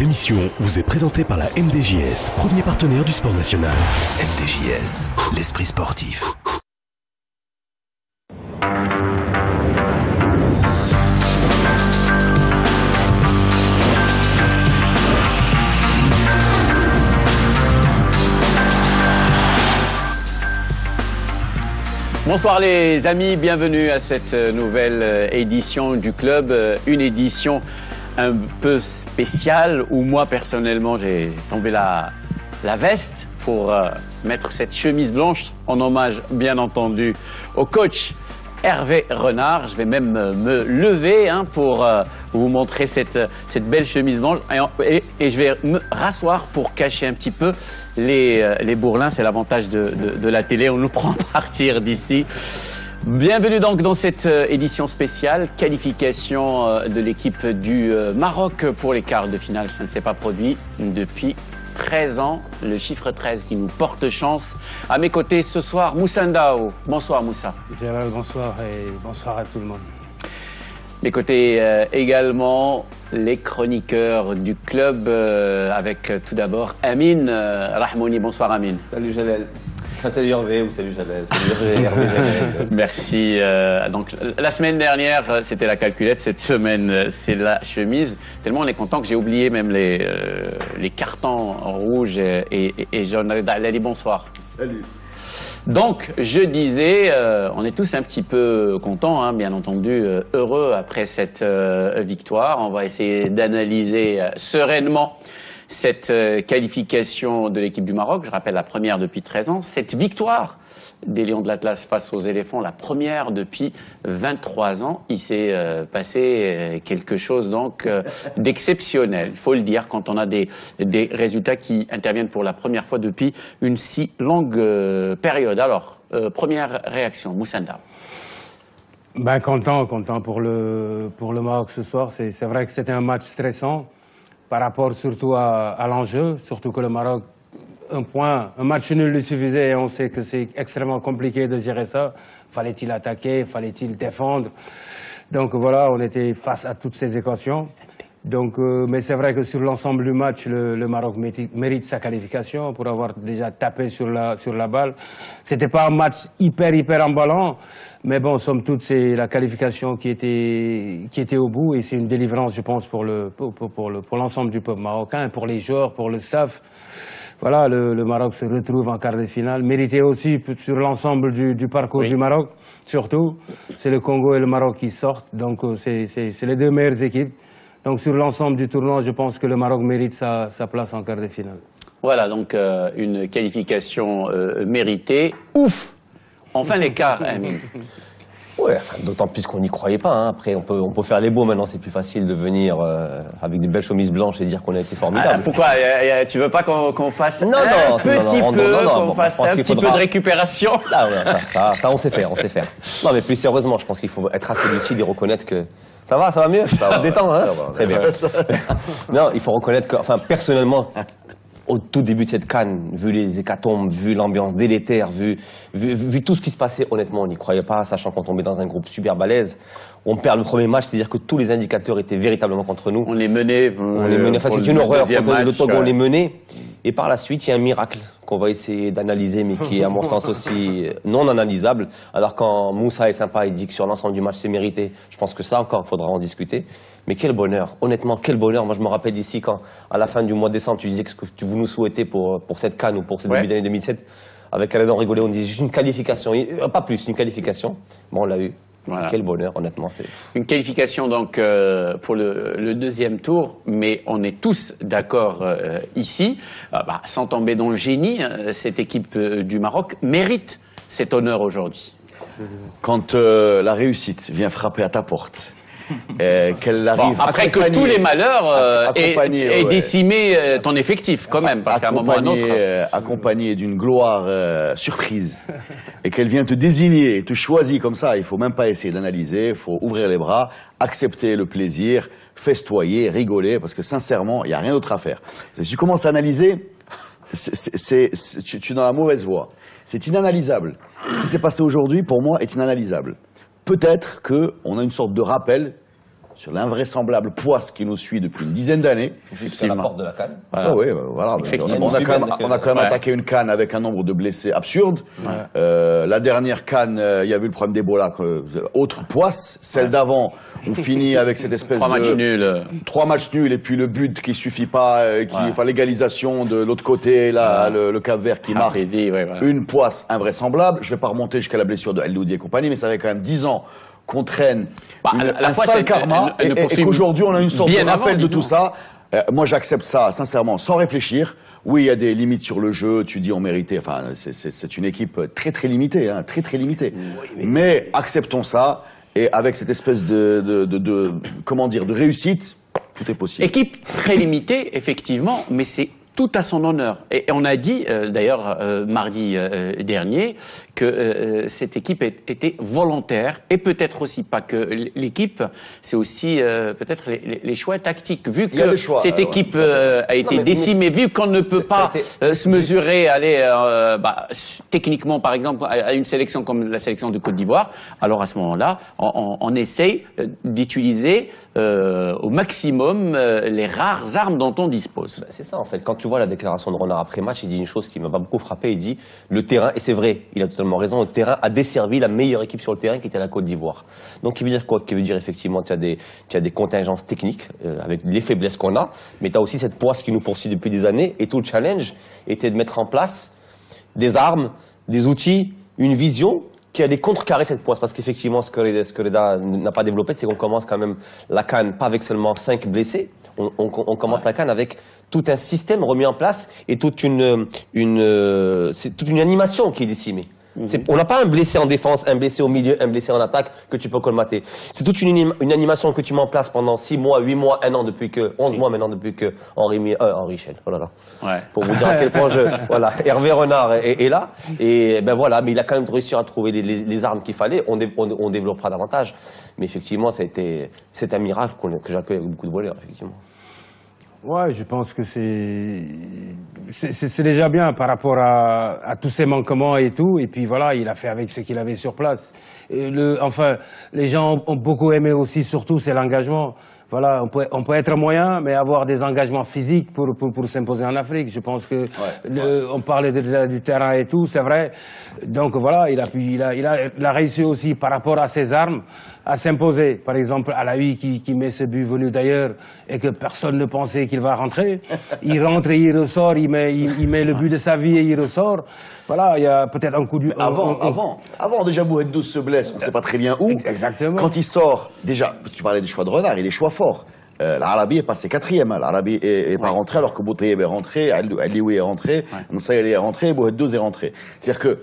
émission vous est présentée par la MDJS, premier partenaire du sport national. MDJS, l'esprit sportif. Bonsoir les amis, bienvenue à cette nouvelle édition du club, une édition un peu spéciale où moi personnellement j'ai tombé la veste pour mettre cette chemise blanche en hommage bien entendu au coach Hervé Renard. Je vais même me lever pour vous montrer cette belle chemise blanche et je vais me rasseoir pour cacher un petit peu les bourrelins. C'est l'avantage de la télé, on nous prend à partir d'ici. Bienvenue donc dans cette édition spéciale, qualification de l'équipe du Maroc pour les quarts de finale. Ça ne s'est pas produit depuis 13 ans, le chiffre 13 qui nous porte chance. À mes côtés ce soir, Moussa Ndao. Bonsoir Moussa. Gérald, bonsoir et bonsoir à tout le monde. Mes côtés également les chroniqueurs du club avec tout d'abord Amine Rahmouni. Bonsoir Amine. Salut Jalel. Enfin, salut Hervé ou salut Jalel. Salut Hervé Jalel. Merci. Donc la semaine dernière c'était la calculette, cette semaine c'est la chemise. Tellement on est content que j'ai oublié même les cartons rouges et jaunes. Allez, bonsoir. Salut. Donc, je disais, on est tous un petit peu contents, bien entendu, heureux après cette victoire. On va essayer d'analyser sereinement cette qualification de l'équipe du Maroc. Je rappelle la première depuis 13 ans. Cette victoire des Lions de l'Atlas face aux éléphants, la première depuis 23 ans. Il s'est passé quelque chose donc d'exceptionnel. Il faut le dire quand on a des résultats qui interviennent pour la première fois depuis une si longue période. Alors, première réaction, Moussa Ndao. Ben, content pour le Maroc ce soir. C'est vrai que c'était un match stressant par rapport surtout à l'enjeu, surtout que le Maroc, un match nul lui suffisait et on sait que c'est extrêmement compliqué de gérer ça. Fallait-il attaquer, fallait-il défendre? Donc voilà, on était face à toutes ces équations. Donc, mais c'est vrai que sur l'ensemble du match, le Maroc mérite sa qualification pour avoir déjà tapé sur la balle. C'était pas un match hyper emballant, mais bon, somme toute, c'est la qualification qui était au bout et c'est une délivrance, je pense, pour l'ensemble du peuple marocain, pour les joueurs, pour le staff. Voilà, le Maroc se retrouve en quart de finale. Mérité aussi sur l'ensemble du parcours du Maroc, surtout. C'est le Congo et le Maroc qui sortent, donc c'est les deux meilleures équipes. Donc sur l'ensemble du tournoi, je pense que le Maroc mérite sa place en quart de finale. Voilà, donc une qualification méritée. Ouf! Enfin les quarts, Amine. Ouais, d'autant plus qu'on n'y croyait pas. Après, on peut faire les beaux maintenant. C'est plus facile de venir avec des belles chemises blanches et dire qu'on a été formidable. Pourquoi tu veux pas qu'on fasse qu'on fasse un petit peu de récupération? Ah ouais, ça, on sait faire. Non, mais plus sérieusement, je pense qu'il faut être assez lucide et reconnaître que ça va mieux, ça va détendre, hein. Ça va, très bien. Non, il faut reconnaître que, enfin, personnellement, au tout début de cette CAN, vu les hécatombes, vu l'ambiance délétère, vu tout ce qui se passait, honnêtement, on n'y croyait pas, sachant qu'on tombait dans un groupe super balèze. On perd le premier match, c'est-à-dire que tous les indicateurs étaient véritablement contre nous. On les menait. Enfin, c'est une horreur. Contre le Togo, on les menait. Et par la suite, il y a un miracle qu'on va essayer d'analyser, mais qui est, à mon sens, aussi non analysable. Alors, quand Moussa est sympa, il dit que sur l'ensemble du match, c'est mérité. Je pense que ça, encore, il faudra en discuter. Mais quel bonheur. Honnêtement, quel bonheur. Moi, je me rappelle ici, quand, à la fin du mois de décembre, tu disais que ce que vous nous souhaitez pour cette CAN ou pour ce début d'année 2007, avec Alain rigolé, on disait juste une qualification. Pas plus, une qualification. Bon, on l'a eu. Voilà. Quel bonheur, honnêtement. C'est une qualification donc pour le deuxième tour, mais on est tous d'accord ici, sans tomber dans le génie, cette équipe du Maroc mérite cet honneur aujourd'hui. Quand la réussite vient frapper à ta porte, qu'elle arrive après que tous les malheurs aient décimé ton effectif quand même, parce qu'à un moment ou à un autre... accompagné d'une gloire surprise, et qu'elle vient te désigner, te choisit comme ça, il faut même pas essayer d'analyser, il faut ouvrir les bras, accepter le plaisir, festoyer, rigoler, parce que sincèrement, il n'y a rien d'autre à faire. Si tu commences à analyser, tu es dans la mauvaise voie. C'est inanalysable. Ce qui s'est passé aujourd'hui, pour moi, est inanalysable. Peut-être qu'on a une sorte de rappel sur l'invraisemblable poisse qui nous suit depuis une dizaine d'années. C'est la porte de la CAN. Voilà. Ah oui, voilà. On a quand même attaqué une CAN avec un nombre de blessés absurde. La dernière CAN, il y a eu le problème d'Ebola. Autre poisse. Celle d'avant, on finit avec cette espèce de... 3 matchs nuls. 3 matchs nuls et puis le but qui suffit pas, enfin l'égalisation de l'autre côté, là, le Cap-Vert qui marque. Une poisse invraisemblable. Je vais pas remonter jusqu'à la blessure de El-Doudi et compagnie, mais ça fait quand même 10 ans qu'on traîne un sale karma et qu'aujourd'hui on a une sorte de rappel de tout ça. Moi j'accepte ça sincèrement sans réfléchir. Oui, il y a des limites sur le jeu, tu dis on méritait, enfin c'est une équipe très limitée, hein, très limitée. Mais acceptons ça et avec cette espèce comment dire, de réussite, tout est possible. Équipe très limitée, effectivement, mais c'est tout à son honneur. Et on a dit, d'ailleurs, mardi dernier, que cette équipe était volontaire, et peut-être aussi pas que l'équipe, c'est aussi peut-être les choix tactiques. Vu que cette équipe a été décimée, vu qu'on ne peut pas se mesurer, aller techniquement, par exemple, à une sélection comme la sélection de Côte d'Ivoire, alors à ce moment-là, on essaye d'utiliser au maximum les rares armes dont on dispose. C'est ça, en fait. Quand tu vois la déclaration de Renard après match, il dit une chose qui m'a pas beaucoup frappé. Il dit le terrain, et c'est vrai, il a totalement raison, le terrain a desservi la meilleure équipe sur le terrain qui était la Côte d'Ivoire. Donc, il veut dire quoi? Qui veut dire effectivement, tu as des contingences techniques avec les faiblesses qu'on a, mais tu as aussi cette poisse qui nous poursuit depuis des années. Et tout le challenge était de mettre en place des armes, des outils, une vision qui allait contrecarrer cette poisse. Parce qu'effectivement, ce que Reda n'a pas développé, c'est qu'on commence quand même la CAN pas avec seulement 5 blessés. On commence la CAN avec tout un système remis en place et toute une animation qui est décimée. On n'a pas un blessé en défense, un blessé au milieu, un blessé en attaque que tu peux colmater. C'est toute une animation que tu mets en place pendant 6 mois, 8 mois, 1 an, 11 mois maintenant depuis que Henri Schell, oh là là. Ouais. Pour vous dire à quel point voilà, Hervé Renard est là. Et ben voilà, mais il a quand même réussi à trouver les armes qu'il fallait. On développera davantage. Mais effectivement, c'est un miracle que j'accueille avec beaucoup de bonheur, effectivement. Ouais, je pense que c'est déjà bien par rapport à tous ces manquements et tout. Et puis voilà, il a fait avec ce qu'il avait sur place. Et enfin, les gens ont beaucoup aimé aussi, surtout, c'est l'engagement. Voilà, on peut être moyen, mais avoir des engagements physiques pour s'imposer en Afrique. Je pense que on parlait déjà du terrain et tout, c'est vrai. Donc voilà, il a réussi aussi par rapport à ses armes à s'imposer. Par exemple, Alaoui qui met ce but venu d'ailleurs et que personne ne pensait qu'il va rentrer. Il rentre et il ressort, il met le but de sa vie et il ressort. Voilà, il y a peut-être un coup du... Avant déjà Bouhaddouz se blesse, on ne sait pas très bien où. Exactement. Quand il sort, déjà, tu parlais des choix de Renard, il y a des choix forts. L'Arabi est passé 4e, hein. L'Arabi est pas rentré alors que Boutayeb est rentré, Alioui est rentré, Nsaïl est rentré, Bouhaddouz est rentré. C'est-à-dire que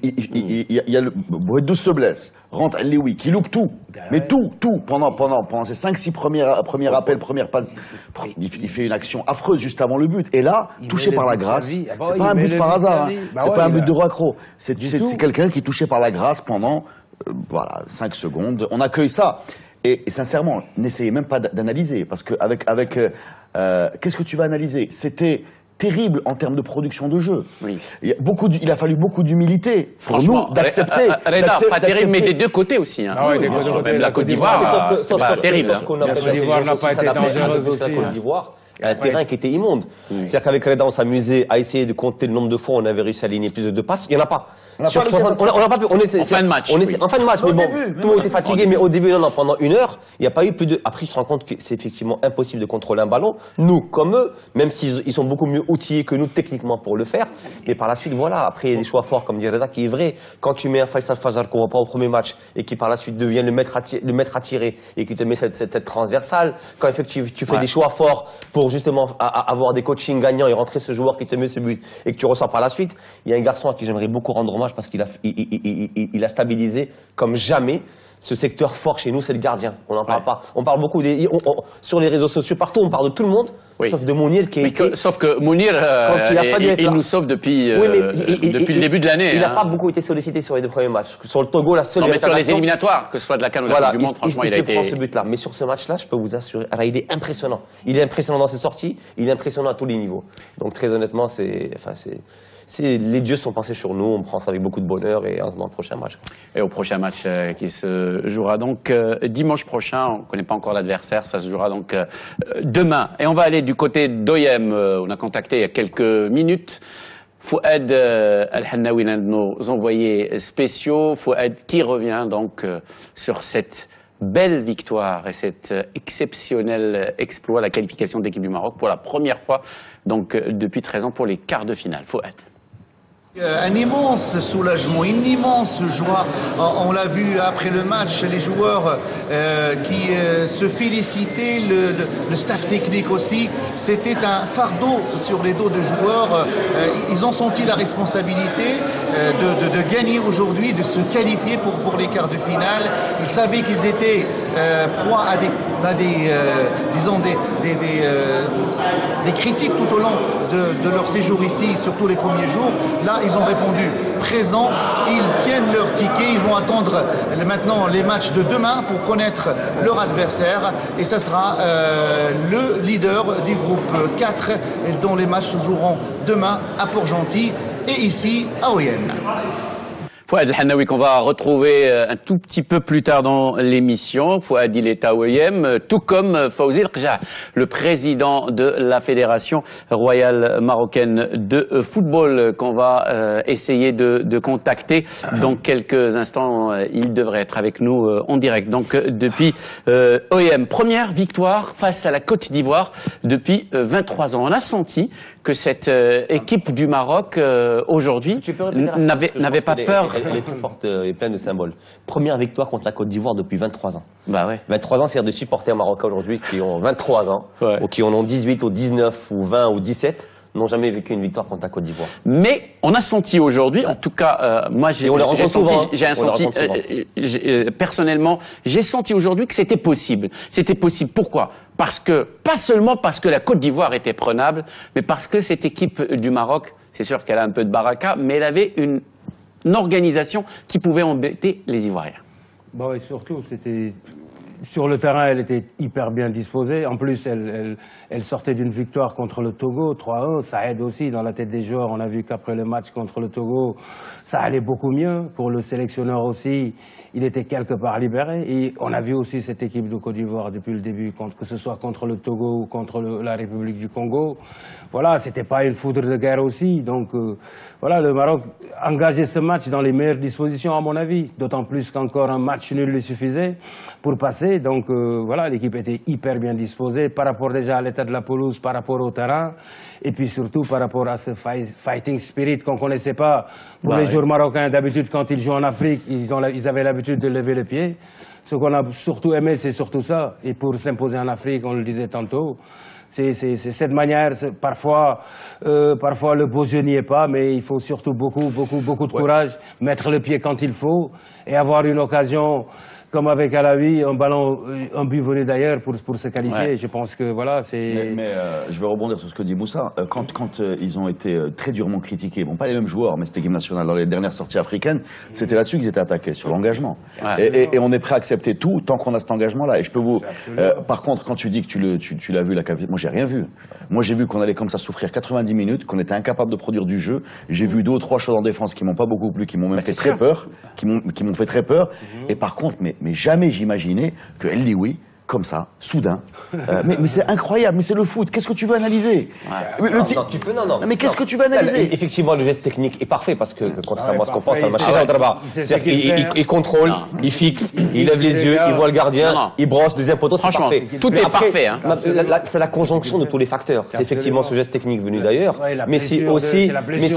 Bouhaddouz se blesse, rentre Alioui qui loupe tout, mais tout pendant ces 5-6 premiers appels, premières passes, il fait une action affreuse juste avant le but. Et là, touché par la grâce, c'est pas un but par hasard, hein. C'est pas un but de Roicro, c'est quelqu'un qui est touché par la grâce pendant 5 secondes. On accueille ça. Et sincèrement, n'essayez même pas d'analyser, parce que qu'est-ce que tu vas analyser? C'était terrible en termes de production de jeu. Oui. Il a fallu beaucoup d'humilité pour nous d'accepter. Pas terrible, mais des deux côtés aussi. Hein. Ah oui, même la Côte d'Ivoire, c'est pas terrible. La Côte d'Ivoire n'a pas été dangereuse aussi. La Côte d'Ivoire un terrain qui était immonde. C'est-à-dire qu'avec Reda, on s'amusait à essayer de compter le nombre de fois où on avait réussi à aligner plus de 2 passes. Il n'y en a pas. On n'a pas pu. En fin de match. En fin de match, mais bon, tout le monde était fatigué, mais au début, non, pendant 1 heure, il n'y a pas eu plus de... Après, tu te rends compte que c'est effectivement impossible de contrôler un ballon. Nous, comme eux, même s'ils sont beaucoup mieux outillés que nous techniquement pour le faire. Mais par la suite, voilà, après, il y a des choix forts, comme dit Reda, qui est vrai. Quand tu mets un Faisal Fajar qu'on voit pas au premier match et qui par la suite devient le maître à tirer et qui te met cette transversale, quand effectivement tu fais des choix forts pour justement avoir des coachings gagnants et rentrer ce joueur qui te met ce but et que tu ressors par la suite, il y a un garçon à qui j'aimerais beaucoup rendre hommage parce qu'il a stabilisé comme jamais ce secteur fort chez nous, c'est le gardien. On n'en parle pas. On parle beaucoup sur les réseaux sociaux, partout, on parle de tout le monde, sauf de Mounir qui sauf que Mounir, il nous sauve depuis le début de l'année. Il n'a pas beaucoup été sollicité sur les 2 premiers matchs. Sur le Togo, la seule... Non, mais sur les éliminatoires, que ce soit de la CAN ou de la Coupe du Monde, franchement, il a été... prend ce but-là. Mais sur ce match-là, je peux vous assurer, il est impressionnant. Il est impressionnant dans ses sortie, il est impressionnant à tous les niveaux. Donc très honnêtement, les dieux sont pensés sur nous, on prend ça avec beaucoup de bonheur et dans le prochain match. Et au prochain match qui se jouera donc dimanche prochain, on ne connaît pas encore l'adversaire, ça se jouera donc demain. Et on va aller du côté d'OIM, on a contacté il y a quelques minutes Fouad Al-Hannaoui, l'un de nos envoyés spéciaux. Fouad qui revient donc sur cette belle victoire et cet exceptionnel exploit, la qualification de l'équipe du Maroc pour la première fois donc depuis 13 ans pour les quarts de finale. Fouad. Un immense soulagement, une immense joie. On l'a vu après le match, les joueurs qui se félicitaient, le staff technique aussi. C'était un fardeau sur les dos des joueurs. Ils ont senti la responsabilité de gagner aujourd'hui, de se qualifier pour les quarts de finale. Ils savaient qu'ils étaient proie à des critiques tout au long de leur séjour ici, surtout les premiers jours. Là, ils ont répondu présent, ils tiennent leur ticket, ils vont attendre maintenant les matchs de demain pour connaître leur adversaire et ça sera le leader du groupe 4 dont les matchs se joueront demain à Port-Gentil et ici à OIM. Fouad Al-Hannaoui qu'on va retrouver un tout petit peu plus tard dans l'émission. Fouad, il est à OIM, tout comme Fawzi El-Qja, le président de la Fédération royale marocaine de football qu'on va essayer de contacter dans quelques instants. Il devrait être avec nous en direct. Donc depuis OIM, première victoire face à la Côte d'Ivoire depuis 23 ans. On a senti que cette équipe du Maroc aujourd'hui n'avait pas peur. Elle est très forte et pleine de symboles. Première victoire contre la Côte d'Ivoire depuis 23 ans. Bah ouais. 23 ans, c'est-à-dire des supporters marocains aujourd'hui qui ont 23 ans, ou qui en ont 18 ou 19 ou 20 ou 17, n'ont jamais vécu une victoire contre la Côte d'Ivoire. Mais on a senti aujourd'hui, en tout cas, moi personnellement, j'ai senti aujourd'hui que c'était possible. C'était possible. Pourquoi ? Parce que, pas seulement parce que la Côte d'Ivoire était prenable, mais parce que cette équipe du Maroc, c'est sûr qu'elle a un peu de baraka, mais elle avait une organisation qui pouvait embêter les Ivoiriens. Bon, et surtout, c'était sur le terrain, elle était hyper bien disposée. En plus, elle sortait d'une victoire contre le Togo, 3-1. Ça aide aussi dans la tête des joueurs. On a vu qu'après le match contre le Togo, ça allait beaucoup mieux. Pour le sélectionneur aussi, il était quelque part libéré. Et on a vu aussi cette équipe de Côte d'Ivoire depuis le début, que ce soit contre le Togo ou contre la République du Congo. Voilà, c'était pas une foudre de guerre aussi. Donc, voilà, le Maroc engageait ce match dans les meilleures dispositions, à mon avis. D'autant plus qu'encore un match nul lui suffisait pour passer. Donc, voilà, l'équipe était hyper bien disposée par rapport déjà à l'état de la pelouse, par rapport au terrain. Et puis surtout par rapport à ce fighting spirit qu'on connaissait pas pour les joueurs marocains. D'habitude, quand ils jouent en Afrique, ils avaient l'habitude de lever le pied. Ce qu'on a surtout aimé, c'est surtout ça. Et pour s'imposer en Afrique, on le disait tantôt, c'est cette manière. Parfois le beau jeu n'y est pas, mais il faut surtout beaucoup de courage, mettre le pied quand il faut et avoir une occasion. Comme avec Alaoui, un but venu d'ailleurs pour se qualifier. Ouais. Je pense que voilà, c'est. Mais je vais rebondir sur ce que dit Moussa. Quand ils ont été très durement critiqués, bon, pas les mêmes joueurs, mais cette équipe nationale dans les dernières sorties africaines, c'était là-dessus qu'ils étaient attaqués, sur l'engagement. Ouais. Et on est prêt à accepter tout tant qu'on a cet engagement-là. Et je peux vous. Par contre, quand tu dis que tu l'as vu la capitale, moi j'ai rien vu. Moi j'ai vu qu'on allait comme ça souffrir 90 minutes, qu'on était incapable de produire du jeu. J'ai vu 2 ou 3 choses en défense qui m'ont pas beaucoup plu, qui m'ont même fait très peur, qui m'ont fait très peur. Et par contre, mais jamais j'imaginais que El Lioui, comme ça, soudain. Mais c'est incroyable, mais c'est le foot. Qu'est-ce que tu veux analyser? Non. Mais qu'est-ce que tu veux analyser? Effectivement, le geste technique est parfait parce que, contrairement à ce qu'on pense, le match il contrôle, il fixe, il lève les yeux, il voit le gardien, il brosse, deuxième poteau, c'est parfait. Tout est parfait. C'est la conjonction de tous les facteurs. C'est effectivement ce geste technique venu d'ailleurs, mais c'est aussi,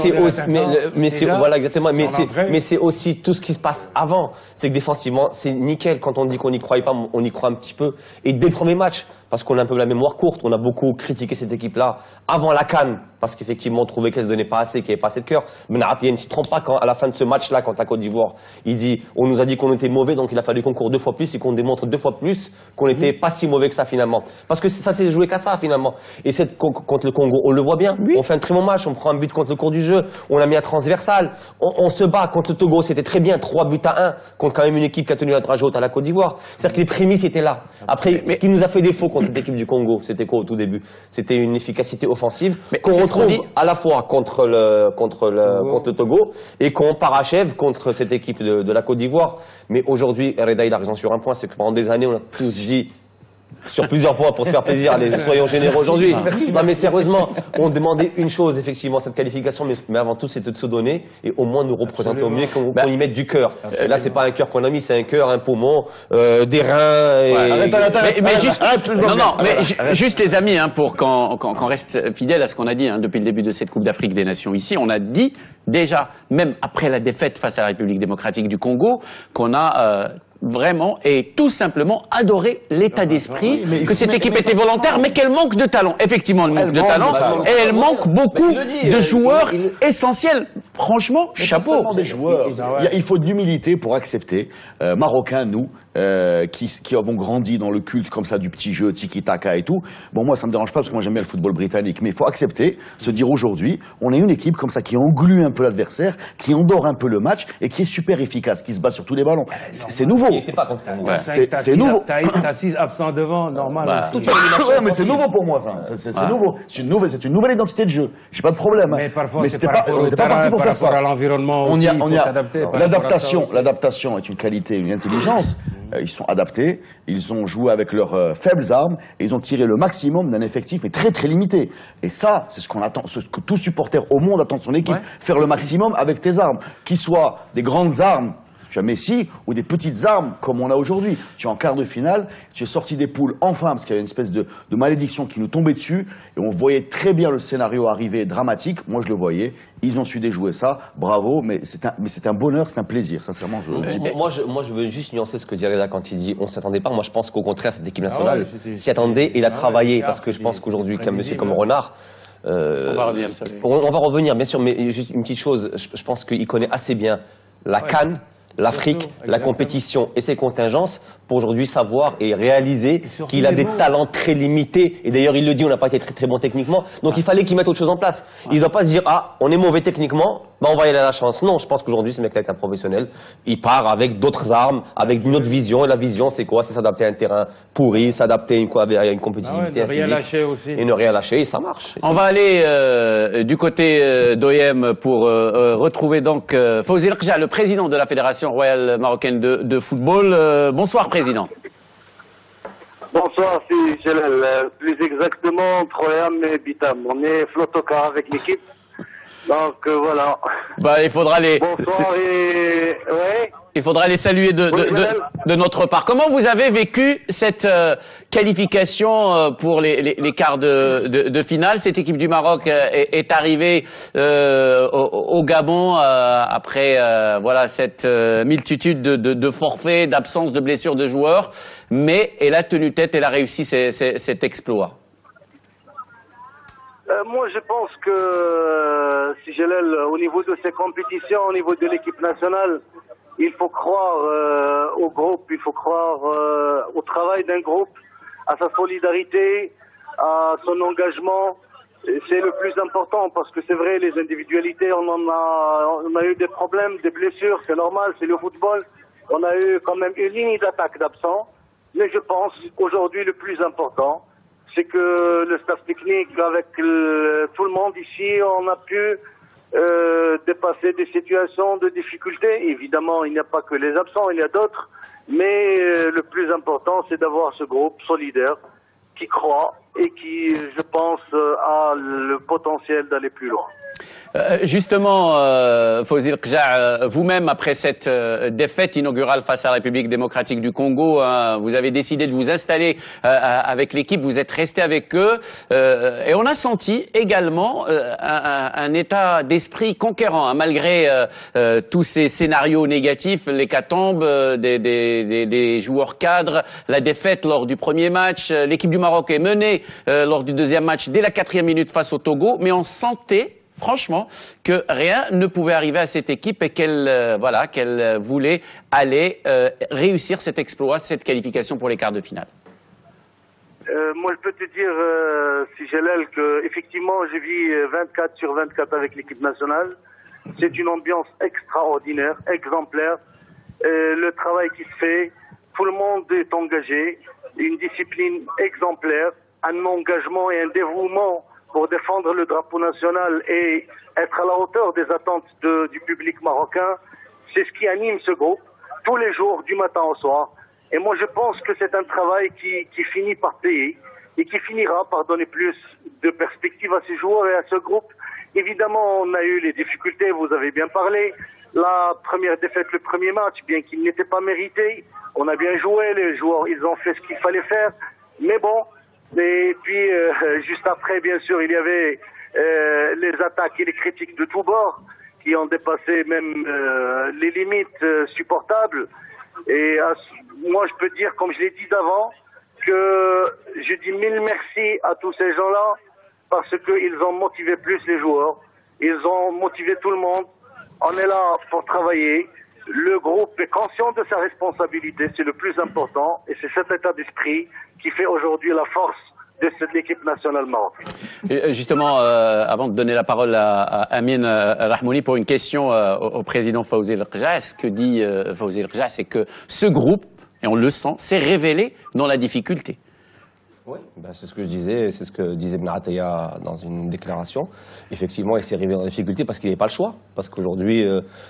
voilà exactement, mais c'est aussi tout ce qui se passe avant. C'est que défensivement, c'est nickel. Quand on dit qu'on n'y croyait pas, on y croit un petit peu. Et dès le premier match, parce qu'on a un peu la mémoire courte, on a beaucoup critiqué cette équipe-là avant la CAN, parce qu'effectivement on trouvait qu'elle se donnait pas assez, qu'il n'y avait pas assez de cœur. Mais Naratien ne s'y trompe pas quand, à la fin de ce match-là, contre la Côte d'Ivoire, il dit, on nous a dit qu'on était mauvais, donc il a fallu qu'on court 2 fois plus et qu'on démontre 2 fois plus qu'on n'était pas si mauvais que ça finalement. Parce que ça s'est joué qu'à ça finalement. Et contre le Congo, on le voit bien, on fait un très bon match, on prend un but contre le cours du jeu, on a mis un transversal, on se bat contre le Togo, c'était très bien, 3-1 contre quand même une équipe qui a tenu la dragée haute à la Côte d'Ivoire. C'est-à-dire que les prémices étaient là. Après, ce qui nous a fait défaut contre cette équipe du Congo, c'était quoi au tout début? C'était une efficacité offensive qu'on retrouve à la fois contre le Togo et qu'on parachève contre cette équipe de la Côte d'Ivoire. Mais aujourd'hui, Reda, il a raison sur un point, c'est que pendant des années, on a tous dit sur plusieurs points pour te faire plaisir, soyons généreux aujourd'hui. Non mais sérieusement, on demandait une chose effectivement, cette qualification, mais avant tout c'était de se donner et au moins nous représenter au mieux, qu'on y mette du cœur. Et là c'est pas un cœur qu'on a mis, c'est un cœur, un poumon, des reins. Et... Juste les amis, hein, pour qu'on reste fidèle à ce qu'on a dit depuis le début de cette Coupe d'Afrique des Nations ici, on a dit déjà, même après la défaite face à la République démocratique du Congo, qu'on a vraiment et tout simplement adoré l'état d'esprit, que cette équipe était volontaire, mais qu'elle manque de talent. Effectivement, elle manque de talent et elle manque beaucoup de joueurs essentiels. Franchement, chapeau. Des joueurs. Il faut de l'humilité pour accepter. Marocains, nous, qui avons grandi dans le culte comme ça du petit jeu, tiki-taka et tout. Bon, moi, ça me dérange pas parce que moi, j'aime bien le football britannique. Mais il faut accepter, se dire aujourd'hui, on a une équipe comme ça qui englue un peu l'adversaire, qui endort un peu le match et qui est super efficace, qui se bat sur tous les ballons. C'est nouveau. C'est nouveau. T'as 6 absents devant, normal. Ouais, mais c'est nouveau pour moi, ça. C'est nouveau. C'est une nouvelle identité de jeu. J'ai pas de problème. Mais parfois, c'est pas parti pour faire ça. Par rapport à l'environnement aussi, il faut s'adapter. L'adaptation est une qualité, une intelligence. Ils sont adaptés, ils ont joué avec leurs faibles armes et ils ont tiré le maximum d'un effectif mais très très limité. Et ça, c'est ce qu'on attend, ce que tout supporter au monde attend de son équipe, faire le maximum avec tes armes, qu'ils soient des grandes armes. Tu as Messi ou des petites armes comme on a aujourd'hui. Tu es en quart de finale, tu es sorti des poules enfin parce qu'il y avait une espèce de malédiction qui nous tombait dessus et on voyait très bien le scénario arriver dramatique. Moi je le voyais, ils ont su déjouer ça, bravo, mais c'est un bonheur, c'est un plaisir, sincèrement. Moi je veux juste nuancer ce que dit Reda quand il dit on s'attendait pas. Moi je pense qu'au contraire cette équipe nationale s'y attendait et l'a travaillé parce que je pense qu'aujourd'hui qu'un monsieur comme Renard, on va revenir, on va revenir bien sûr, mais juste une petite chose, je pense qu'il connaît assez bien la CAN, l'Afrique, la compétition et ses contingences pour aujourd'hui savoir et réaliser qu'il a des talents très limités. Et d'ailleurs, il le dit, on n'a pas été très très bon techniquement. Donc il fallait qu'il mette autre chose en place. Il ne doit pas se dire, ah, on est mauvais techniquement, bah on va y aller à la chance. Non, je pense qu'aujourd'hui, ce mec-là est un professionnel. Il part avec d'autres armes, avec une autre vision. Et la vision, c'est quoi? C'est s'adapter à un terrain pourri, s'adapter à une compétitivité ne rien lâcher aussi. Et ne rien lâcher, et ça marche. On va aller du côté d'OM pour retrouver donc Fawzi Rkja, le président de la Fédération royale marocaine de football. Bonsoir, président. Bonsoir, c'est Jalal. Plus exactement, entre OM et Bitam. On est flottocard avec l'équipe. Donc voilà. Bah, il faudra les. Bonsoir et ouais. Il faudra les saluer de notre part. Comment vous avez vécu cette qualification pour les quarts de finale? Cette équipe du Maroc est arrivée au Gabon après voilà cette multitude de forfaits, d'absence de blessures de joueurs, mais elle a tenu tête, elle a réussi cet exploit. Moi, je pense que si Jalal, au niveau de ces compétitions, au niveau de l'équipe nationale, il faut croire au groupe, il faut croire au travail d'un groupe, à sa solidarité, à son engagement. C'est le plus important parce que c'est vrai, les individualités, on a eu des problèmes, des blessures, c'est normal, c'est le football. On a eu quand même une ligne d'attaque d'absents. Mais je pense aujourd'hui le plus important, c'est que le staff technique, avec tout le monde ici, on a pu dépasser des situations de difficulté. Évidemment, il n'y a pas que les absents, il y a d'autres. Mais le plus important, c'est d'avoir ce groupe solidaire qui croit et qui, je pense, a le potentiel d'aller plus loin. Justement, Fawzi Rkja, vous-même, après cette défaite inaugurale face à la République démocratique du Congo, vous avez décidé de vous installer avec l'équipe, vous êtes resté avec eux, et on a senti également un état d'esprit conquérant, malgré tous ces scénarios négatifs, l'hécatombe des joueurs cadres, la défaite lors du premier match. L'équipe du Maroc est menée lors du deuxième match dès la 4e minute face au Togo, mais on sentait franchement que rien ne pouvait arriver à cette équipe et qu'elle voulait aller réussir cet exploit, cette qualification pour les quarts de finale. Moi, je peux te dire, si Jalal, que effectivement, je vis 24 sur 24 avec l'équipe nationale. C'est une ambiance extraordinaire, exemplaire. Le travail qui se fait, tout le monde est engagé, une discipline exemplaire, un engagement et un dévouement pour défendre le drapeau national et être à la hauteur des attentes du public marocain. C'est ce qui anime ce groupe, tous les jours, du matin au soir. Et moi, je pense que c'est un travail qui finit par payer et qui finira par donner plus de perspectives à ces joueurs et à ce groupe. Évidemment, on a eu les difficultés, vous avez bien parlé. La première défaite, le premier match, bien qu'il n'était pas mérité, on a bien joué, les joueurs, ils ont fait ce qu'il fallait faire. Mais bon, et puis juste après, bien sûr, il y avait les attaques et les critiques de tous bords qui ont dépassé même les limites supportables. Et moi, je peux dire, comme je l'ai dit d'avant, que je dis mille merci à tous ces gens-là parce qu'ils ont motivé plus les joueurs, ils ont motivé tout le monde. On est là pour travailler. Le groupe est conscient de sa responsabilité, c'est le plus important, et c'est cet état d'esprit qui fait aujourd'hui la force de cette équipe nationale marocaine. Justement, avant de donner la parole à Amine Rahmouni pour une question au président Fawzi El Rja, ce que dit Fawzi El Rja, c'est que ce groupe, et on le sent, s'est révélé dans la difficulté. Oui, ben c'est ce que je disais, c'est ce que disait Ibn Ataya dans une déclaration. Effectivement, il s'est révélé dans la difficulté parce qu'il n'avait pas le choix. Parce qu'aujourd'hui,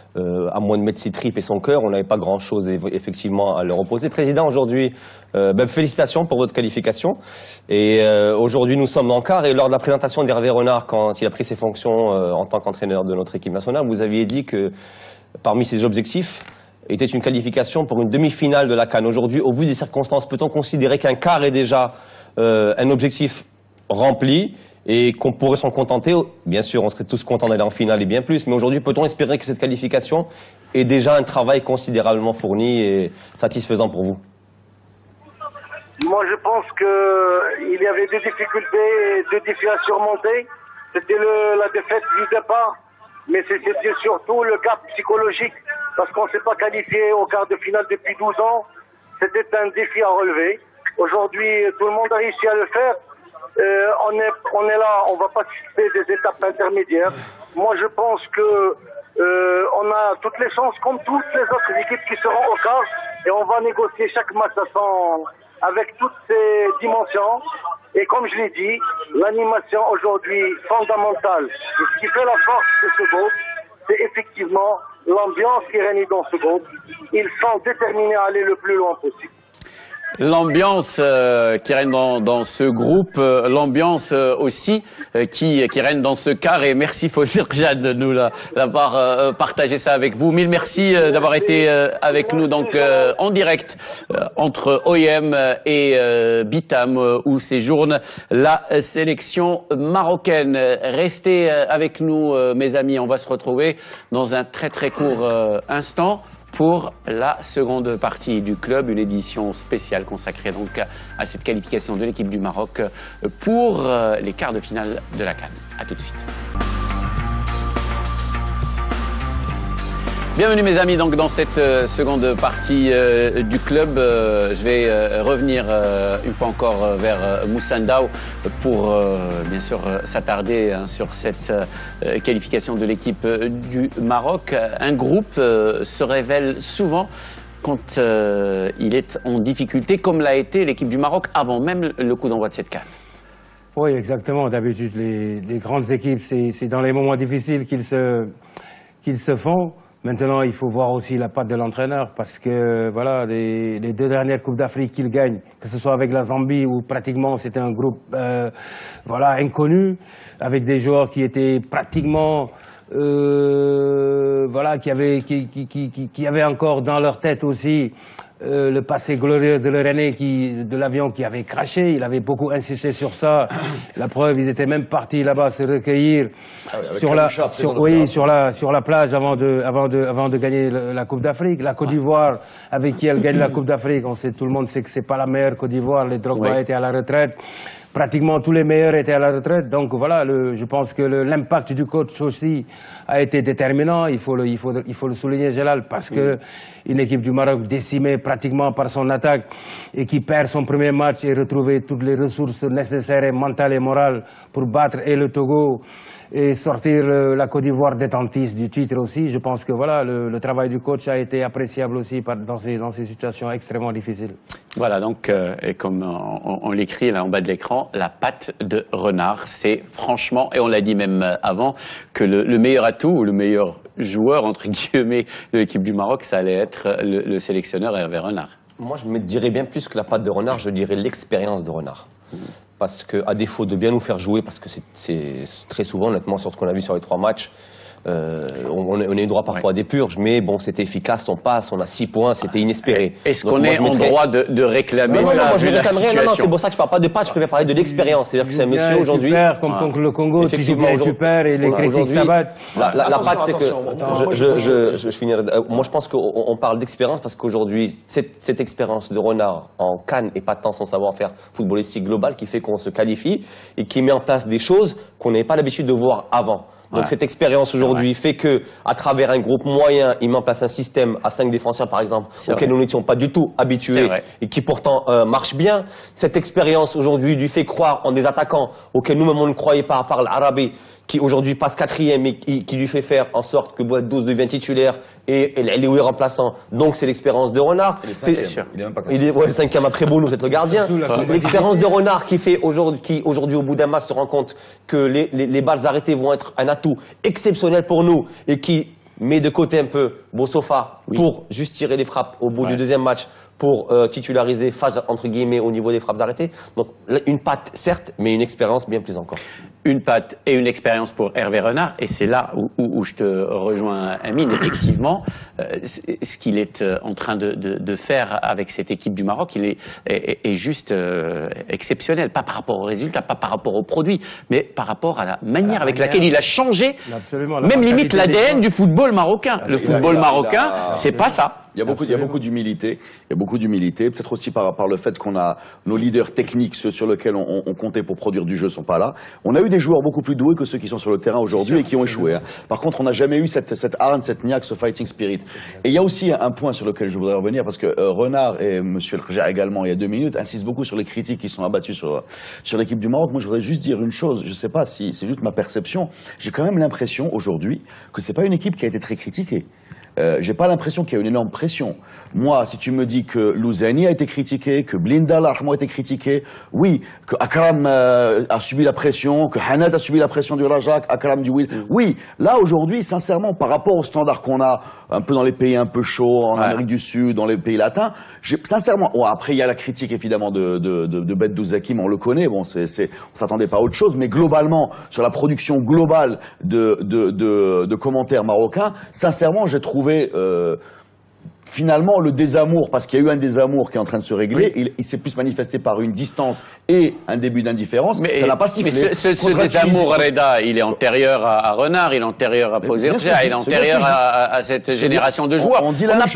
à moins de mettre ses tripes et son cœur, on n'avait pas grand-chose effectivement à leur opposer. Président, aujourd'hui, félicitations pour votre qualification. Et aujourd'hui, nous sommes en quart. Et lors de la présentation d'Hervé Renard, quand il a pris ses fonctions en tant qu'entraîneur de notre équipe nationale, vous aviez dit que parmi ses objectifs, était une qualification pour une demi-finale de la CAN. Aujourd'hui, au vu des circonstances, peut-on considérer qu'un quart est déjà un objectif rempli et qu'on pourrait s'en contenter? Bien sûr, on serait tous contents d'aller en finale et bien plus, mais aujourd'hui, peut-on espérer que cette qualification est déjà un travail considérablement fourni et satisfaisant pour vous? Moi, je pense qu'il y avait des difficultés et des défis à surmonter. C'était la défaite du départ, mais c'était surtout le gap psychologique. Parce qu'on ne s'est pas qualifié au quart de finale depuis 12 ans. C'était un défi à relever. Aujourd'hui, tout le monde a réussi à le faire. On est là, on ne va pas citer des étapes intermédiaires. Moi, je pense que on a toutes les chances, comme toutes les autres équipes qui seront au quart. Et on va négocier chaque match avec toutes ces dimensions. Et comme je l'ai dit, l'animation aujourd'hui fondamentale. Et ce qui fait la force de ce groupe, c'est effectivement l'ambiance qui règne dans ce groupe. Ils sont déterminés à aller le plus loin possible. L'ambiance qui règne dans ce groupe, l'ambiance aussi qui règne dans ce quart. Et merci Fawzi El Rja de nous l'avoir partagé ça avec vous. Mille merci d'avoir été avec nous donc en direct entre OIM et Bitam où séjourne la sélection marocaine. Restez avec nous mes amis, on va se retrouver dans un très très court instant pour la seconde partie du club, une édition spéciale consacrée donc à cette qualification de l'équipe du Maroc pour les quarts de finale de la CAN. A tout de suite. Bienvenue mes amis donc dans cette seconde partie du club. Je vais revenir une fois encore vers Moussa Ndao pour bien sûr s'attarder sur cette qualification de l'équipe du Maroc. Un groupe se révèle souvent quand il est en difficulté, comme l'a été l'équipe du Maroc avant même le coup d'envoi de cette CAN. Oui, exactement. D'habitude, les grandes équipes, c'est dans les moments difficiles qu'ils se font. Maintenant, il faut voir aussi la patte de l'entraîneur parce que voilà, les deux dernières Coupes d'Afrique qu'il gagne, que ce soit avec la Zambie où pratiquement c'était un groupe voilà, inconnu, avec des joueurs qui étaient pratiquement voilà, qui avaient encore dans leur tête aussi le passé glorieux de leur aîné de l'avion qui avait craché. Il avait beaucoup insisté sur ça. La preuve, ils étaient même partis là-bas se recueillir sur la plage avant de gagner la Coupe d'Afrique. La Côte d'Ivoire, avec qui elle gagne la Coupe d'Afrique, tout le monde sait que c'est pas la meilleure Côte d'Ivoire. Les Drogba étaient à la retraite. Pratiquement tous les meilleurs étaient à la retraite. Donc voilà, je pense que l'impact du coach aussi a été déterminant. Il faut le souligner, Gélal, parce que une équipe du Maroc décimée pratiquement par son attaque et qui perd son premier match et retrouver toutes les ressources nécessaires et mentales et morales pour battre et le Togo et sortir la Côte d'Ivoire détentiste du titre aussi. Je pense que voilà, le travail du coach a été appréciable aussi dans ces situations extrêmement difficiles. Voilà, donc, et comme on l'écrit là en bas de l'écran, la patte de renard, c'est franchement, et on l'a dit même avant, que le meilleur atout, ou le meilleur joueur, entre guillemets, de l'équipe du Maroc, ça allait être le sélectionneur Hervé Renard. Moi, je me dirais bien plus que la patte de renard, je dirais l'expérience de renard. Parce que, à défaut de bien nous faire jouer, parce que c'est très souvent, honnêtement, sur ce qu'on a vu sur les 3 matchs, on est droit parfois à des purges, mais bon, c'était efficace, on passe, on a 6 points, c'était inespéré. Est-ce qu'on est en droit de réclamer ça? Non, je réclamerais, non, c'est pour ça que je parle pas de patch, je préfère parler de l'expérience. C'est-à-dire que c'est un monsieur aujourd'hui. Tu perds, comme contre le Congo, tu perds et les critiques s'abattent. La patch, c'est que, je finirai, moi je pense qu'on parle d'expérience parce qu'aujourd'hui, cette expérience de renard en CAN et pas tant son savoir-faire footballistique global qui fait qu'on se qualifie et qui met en place des choses qu'on n'avait pas l'habitude de voir avant. Donc cette expérience aujourd'hui fait que, à travers un groupe moyen, il met en place un système à 5 défenseurs par exemple, auquel nous n'étions pas du tout habitués et qui pourtant marche bien. Cette expérience aujourd'hui lui fait croire en des attaquants auxquels nous-mêmes on ne croyait pas, à part l'Arabie, qui aujourd'hui passe 4e et qui lui fait faire en sorte que Boîte 12 devient titulaire et Elioui remplaçant. Donc c'est l'expérience de renard. Il est même pas il est 5e après Bounou, c'est le gardien. L'expérience de renard qui fait aujourd'hui au bout d'un match se rend compte que les balles arrêtées vont être un atout exceptionnel pour nous et qui met de côté un peu Bossofa pour juste tirer les frappes au bout du 2e match pour titulariser Faj entre guillemets au niveau des frappes arrêtées. Donc une patte certes, mais une expérience bien plus encore. Une patte et une expérience pour Hervé Renard, et c'est là où je te rejoins, Amine. Effectivement, ce qu'il est en train de faire avec cette équipe du Maroc, il est juste exceptionnel, pas par rapport aux résultats, pas par rapport aux produits, mais par rapport à la manière avec laquelle il a changé, même limite l'ADN du football marocain. Le football marocain, c'est pas ça. Il y a beaucoup d'humilité. Il y a beaucoup d'humilité. Peut-être aussi par le fait qu'on a nos leaders techniques, ceux sur lesquels on comptait pour produire du jeu, sont pas là. On a eu des joueurs beaucoup plus doués que ceux qui sont sur le terrain aujourd'hui et qui ont échoué. Hein. Par contre, on n'a jamais eu cette hargne, cette niaque, ce fighting spirit. Et il y a aussi un point sur lequel je voudrais revenir parce que Renard et Monsieur le Khadja également, il y a 2 minutes, insistent beaucoup sur les critiques qui sont abattues sur l'équipe du Maroc. Moi, je voudrais juste dire une chose. Je sais pas si c'est juste ma perception. J'ai quand même l'impression aujourd'hui que c'est pas une équipe qui a été très critiquée. J'ai pas l'impression qu'il y a une énorme pression. Moi, si tu me dis que Louzani a été critiqué, que Blinda Larhamo a été critiqué, oui, que Akram a subi la pression, que Hanad a subi la pression du Rajak, Akram du Will, oui, là aujourd'hui, sincèrement, par rapport aux standards qu'on a un peu dans les pays un peu chauds, en Amérique du Sud, dans les pays latins, sincèrement, après il y a la critique évidemment de Bet Douzakim, on le connaît, bon, on s'attendait pas à autre chose, mais globalement, sur la production globale de commentaires marocains, sincèrement, j'ai trouvé finalement le désamour, parce qu'il y a eu un désamour qui est en train de se régler, il s'est plus manifesté par une distance et un début d'indifférence, mais ça n'a pas sifflé. Mais ce désamour, Reda, il est antérieur à Renard, il est antérieur à Pozerja, il est antérieur à cette génération de joueurs.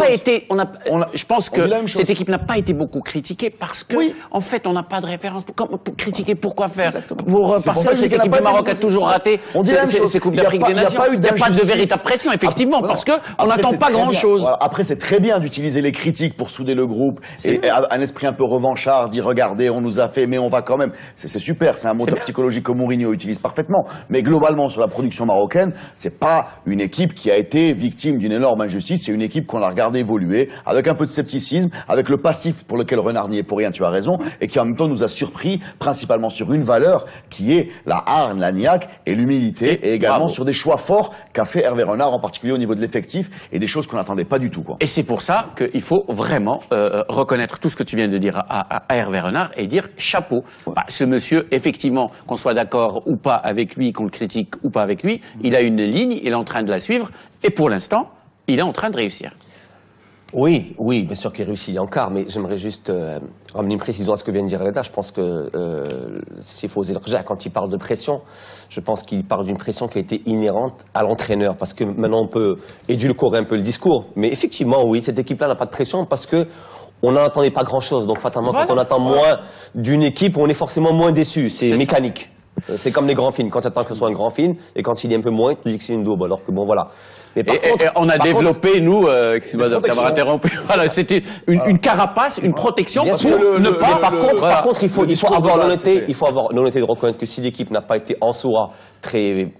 Je pense que cette équipe n'a pas été beaucoup critiquée parce que, en fait, on n'a pas de référence. Pour critiquer, pourquoi faire? Parce que cette équipe du Maroc a toujours raté ses Coupes d'Afrique des Nations. Il n'y a pas de véritable pression, effectivement, parce qu'on n'attend pas grand-chose. Après, c'est très bien d'utiliser les critiques pour souder le groupe et un esprit un peu revanchard, dire regardez, on nous a fait, mais on va quand même. C'est super, c'est un moteur psychologique que Mourinho utilise parfaitement. Mais globalement, sur la production marocaine, c'est pas une équipe qui a été victime d'une énorme injustice, c'est une équipe qu'on a regardé évoluer avec un peu de scepticisme, avec le passif pour lequel Renard n'y est pour rien, tu as raison, et qui en même temps nous a surpris, principalement sur une valeur qui est la hargne, la niaque et l'humilité, et également sur des choix forts qu'a fait Hervé Renard, en particulier au niveau de l'effectif, et des choses qu'on n'attendait pas du tout, quoi. Et c'est pour ça qu'il faut vraiment reconnaître tout ce que tu viens de dire à Hervé Renard et dire chapeau. Ce monsieur, effectivement, qu'on soit d'accord ou pas avec lui, qu'on le critique ou pas avec lui, il a une ligne, il est en train de la suivre et pour l'instant, il est en train de réussir. Oui, bien sûr qu'il réussit encore, mais j'aimerais juste ramener une précision à ce que vient de dire Reda. Je pense que s'il faut oser le dire, quand il parle de pression, je pense qu'il parle d'une pression qui a été inhérente à l'entraîneur, parce que maintenant on peut édulcorer un peu le discours, mais effectivement, oui, cette équipe-là n'a pas de pression parce que on n'en attendait pas grand-chose. Donc fatalement, quand on attend moins d'une équipe, on est forcément moins déçu. C'est mécanique. C'est comme les grands films. Quand tu attends que ce soit un grand film, et quand il est un peu moins, tu te dis que c'est une daube. Alors que bon, voilà. Mais on a développé, nous, excuse-moi d'avoir interrompu. Voilà, c'était une carapace, une protection pour ne pas. Par contre, il faut avoir l'honnêteté. Il faut avoir l'honnêteté de reconnaître que si l'équipe n'a pas été en soi très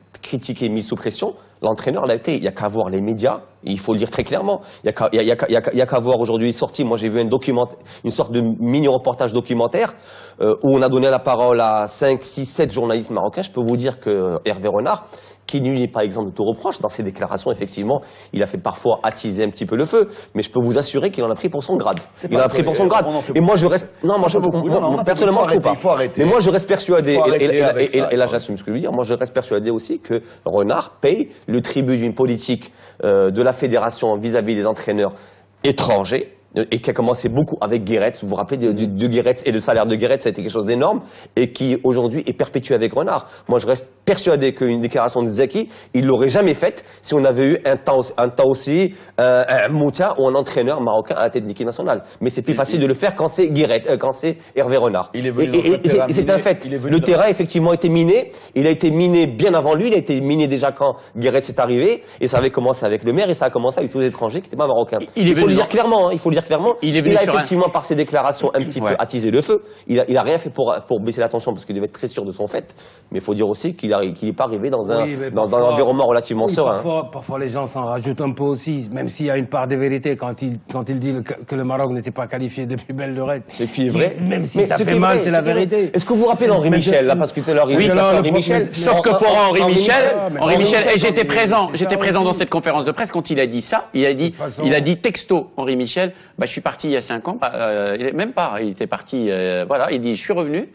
critiqué, mis sous pression, l'entraîneur l'a été. Il n'y a qu'à voir les médias, il faut le dire très clairement. Il n'y a qu'à voir aujourd'hui sorti. Moi, j'ai vu une sorte de mini-reportage documentaire où on a donné la parole à 5, 6, 7 journalistes marocains. Je peux vous dire que Hervé Renard, qui n'est pas exemple de tout reproche, dans ses déclarations, effectivement, il a fait parfois attiser un petit peu le feu, mais je peux vous assurer qu'il en a pris pour son grade. Il en a pris pour son grade. Et moi, je reste... Non, moi, personnellement, je trouve pas. Mais moi, je reste persuadé, et là, j'assume ce que je veux dire, moi, je reste persuadé aussi que Renard paye le tribut d'une politique de la fédération vis-à-vis des entraîneurs étrangers, et qui a commencé beaucoup avec Guéretz. Vous vous rappelez de Guéretz et le salaire de Guéretz, ça a été quelque chose d'énorme et qui aujourd'hui est perpétué avec Renard. Moi, je reste persuadé qu'une déclaration de Zaki, il l'aurait jamais faite si on avait eu un temps aussi, un Mouta ou un entraîneur marocain à la tête de l'équipe nationale. Mais c'est plus facile de le faire quand c'est quand c'est Hervé Renard. Et c'est un fait. Le terrain, effectivement, a été miné. Il a été miné bien avant lui. Il a été miné déjà quand Guéretz est arrivé. Et ça avait commencé avec le maire et ça a commencé avec tous les étrangers qui n'étaient pas marocains. Il faut le dire clairement, il faut le dire clairement. Il a effectivement, par ses déclarations, un petit peu attisé le feu. Il a rien fait pour baisser la tension parce qu'il devait être très sûr de son fait. Mais il faut dire aussi qu'il n'est pas arrivé dans un environnement relativement serein. Parfois, les gens s'en rajoutent un peu aussi, même s'il y a une part de vérité quand il dit que le Maroc n'était pas qualifié depuis belle lurette. Ce qui est vrai. Même si ça fait mal, c'est la vérité. Est-ce que vous vous rappelez d'Henri Michel, là, parce que tout à l'heure, il passe Henri Michel. Sauf que pour Henri Michel, et j'étais présent dans cette conférence de presse quand il a dit ça. Il a dit texto, Henri Michel, bah, je suis parti il y a 5 ans, même pas, il était parti, voilà, il dit, je suis revenu,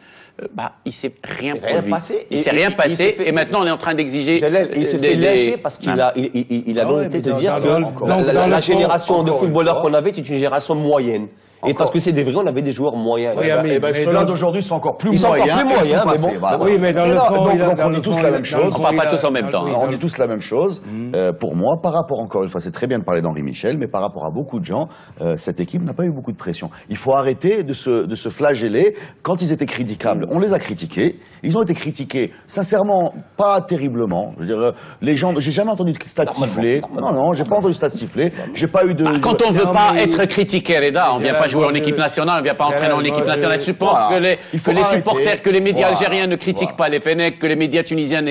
il s'est rien produit. Il s'est rien passé, et maintenant on est en train d'exiger. Il se fait lâcher parce qu'il a l'honnêteté de dire que la génération de footballeurs qu'on avait était une génération moyenne. Et parce que c'est des vrais, on avait des joueurs moyens. Ceux-là d'aujourd'hui sont encore plus moyens. Ils sont encore plus moyens, mais bon. Oui, mais dans le fond, donc on dit tous la même chose. On parle pas tous en même temps. On dit tous la même chose. Pour moi, par rapport, encore une fois, c'est très bien de parler d'Henri Michel, mais par rapport à beaucoup de gens, cette équipe n'a pas eu beaucoup de pression. Il faut arrêter de se flageller quand ils étaient critiquables. On les a critiqués. Ils ont été critiqués, sincèrement, pas terriblement. Je veux dire, les gens, j'ai jamais entendu de stade siffler. Non, j'ai pas entendu de stade siffler. J'ai pas eu de. Quand on veut pas être critiqué, Reda, on vient pas jouer en équipe nationale, on ne vient pas entraîner en équipe nationale. Je pense que les supporters, que les médias algériens ne critiquent pas les Fennecs, que les médias tunisiens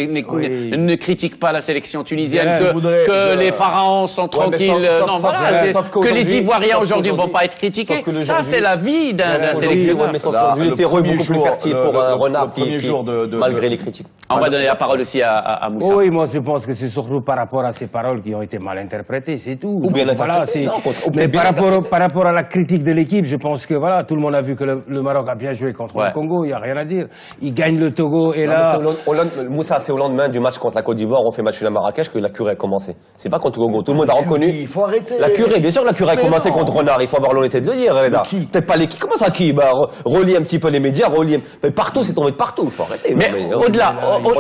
ne critiquent pas la sélection tunisienne, que les pharaons sont tranquilles. Non, voilà, que les Ivoiriens aujourd'hui ne vont pas être critiqués. Ça, c'est la vie d'un sélectionneur. Mais aujourd'hui, le terreau est beaucoup plus fertile pour un Renard qui, malgré les critiques. On va donner la parole aussi à Moussa. Oui, moi je pense que c'est surtout par rapport à ces paroles qui ont été mal interprétées, c'est tout. Ou bien interprétées. Mais par rapport à la critique de l'équipe, je pense que voilà, tout le monde a vu que le Maroc a bien joué contre le Congo, il n'y a rien à dire. Il gagne le Togo et là... Moussa, c'est au lendemain du match contre la Côte d'Ivoire, on fait match à Marrakech, que la curée a commencé. C'est pas contre le Congo, tout le monde a reconnu. Il faut arrêter. La curée, bien sûr, la curée a commencé contre Renard, il faut avoir l'honnêteté de le dire, Reda. Peut-être pas l'équipe. Comment ça qui? Relie un petit peu les médias, mais partout, c'est tombé de partout, il faut arrêter. Mais au-delà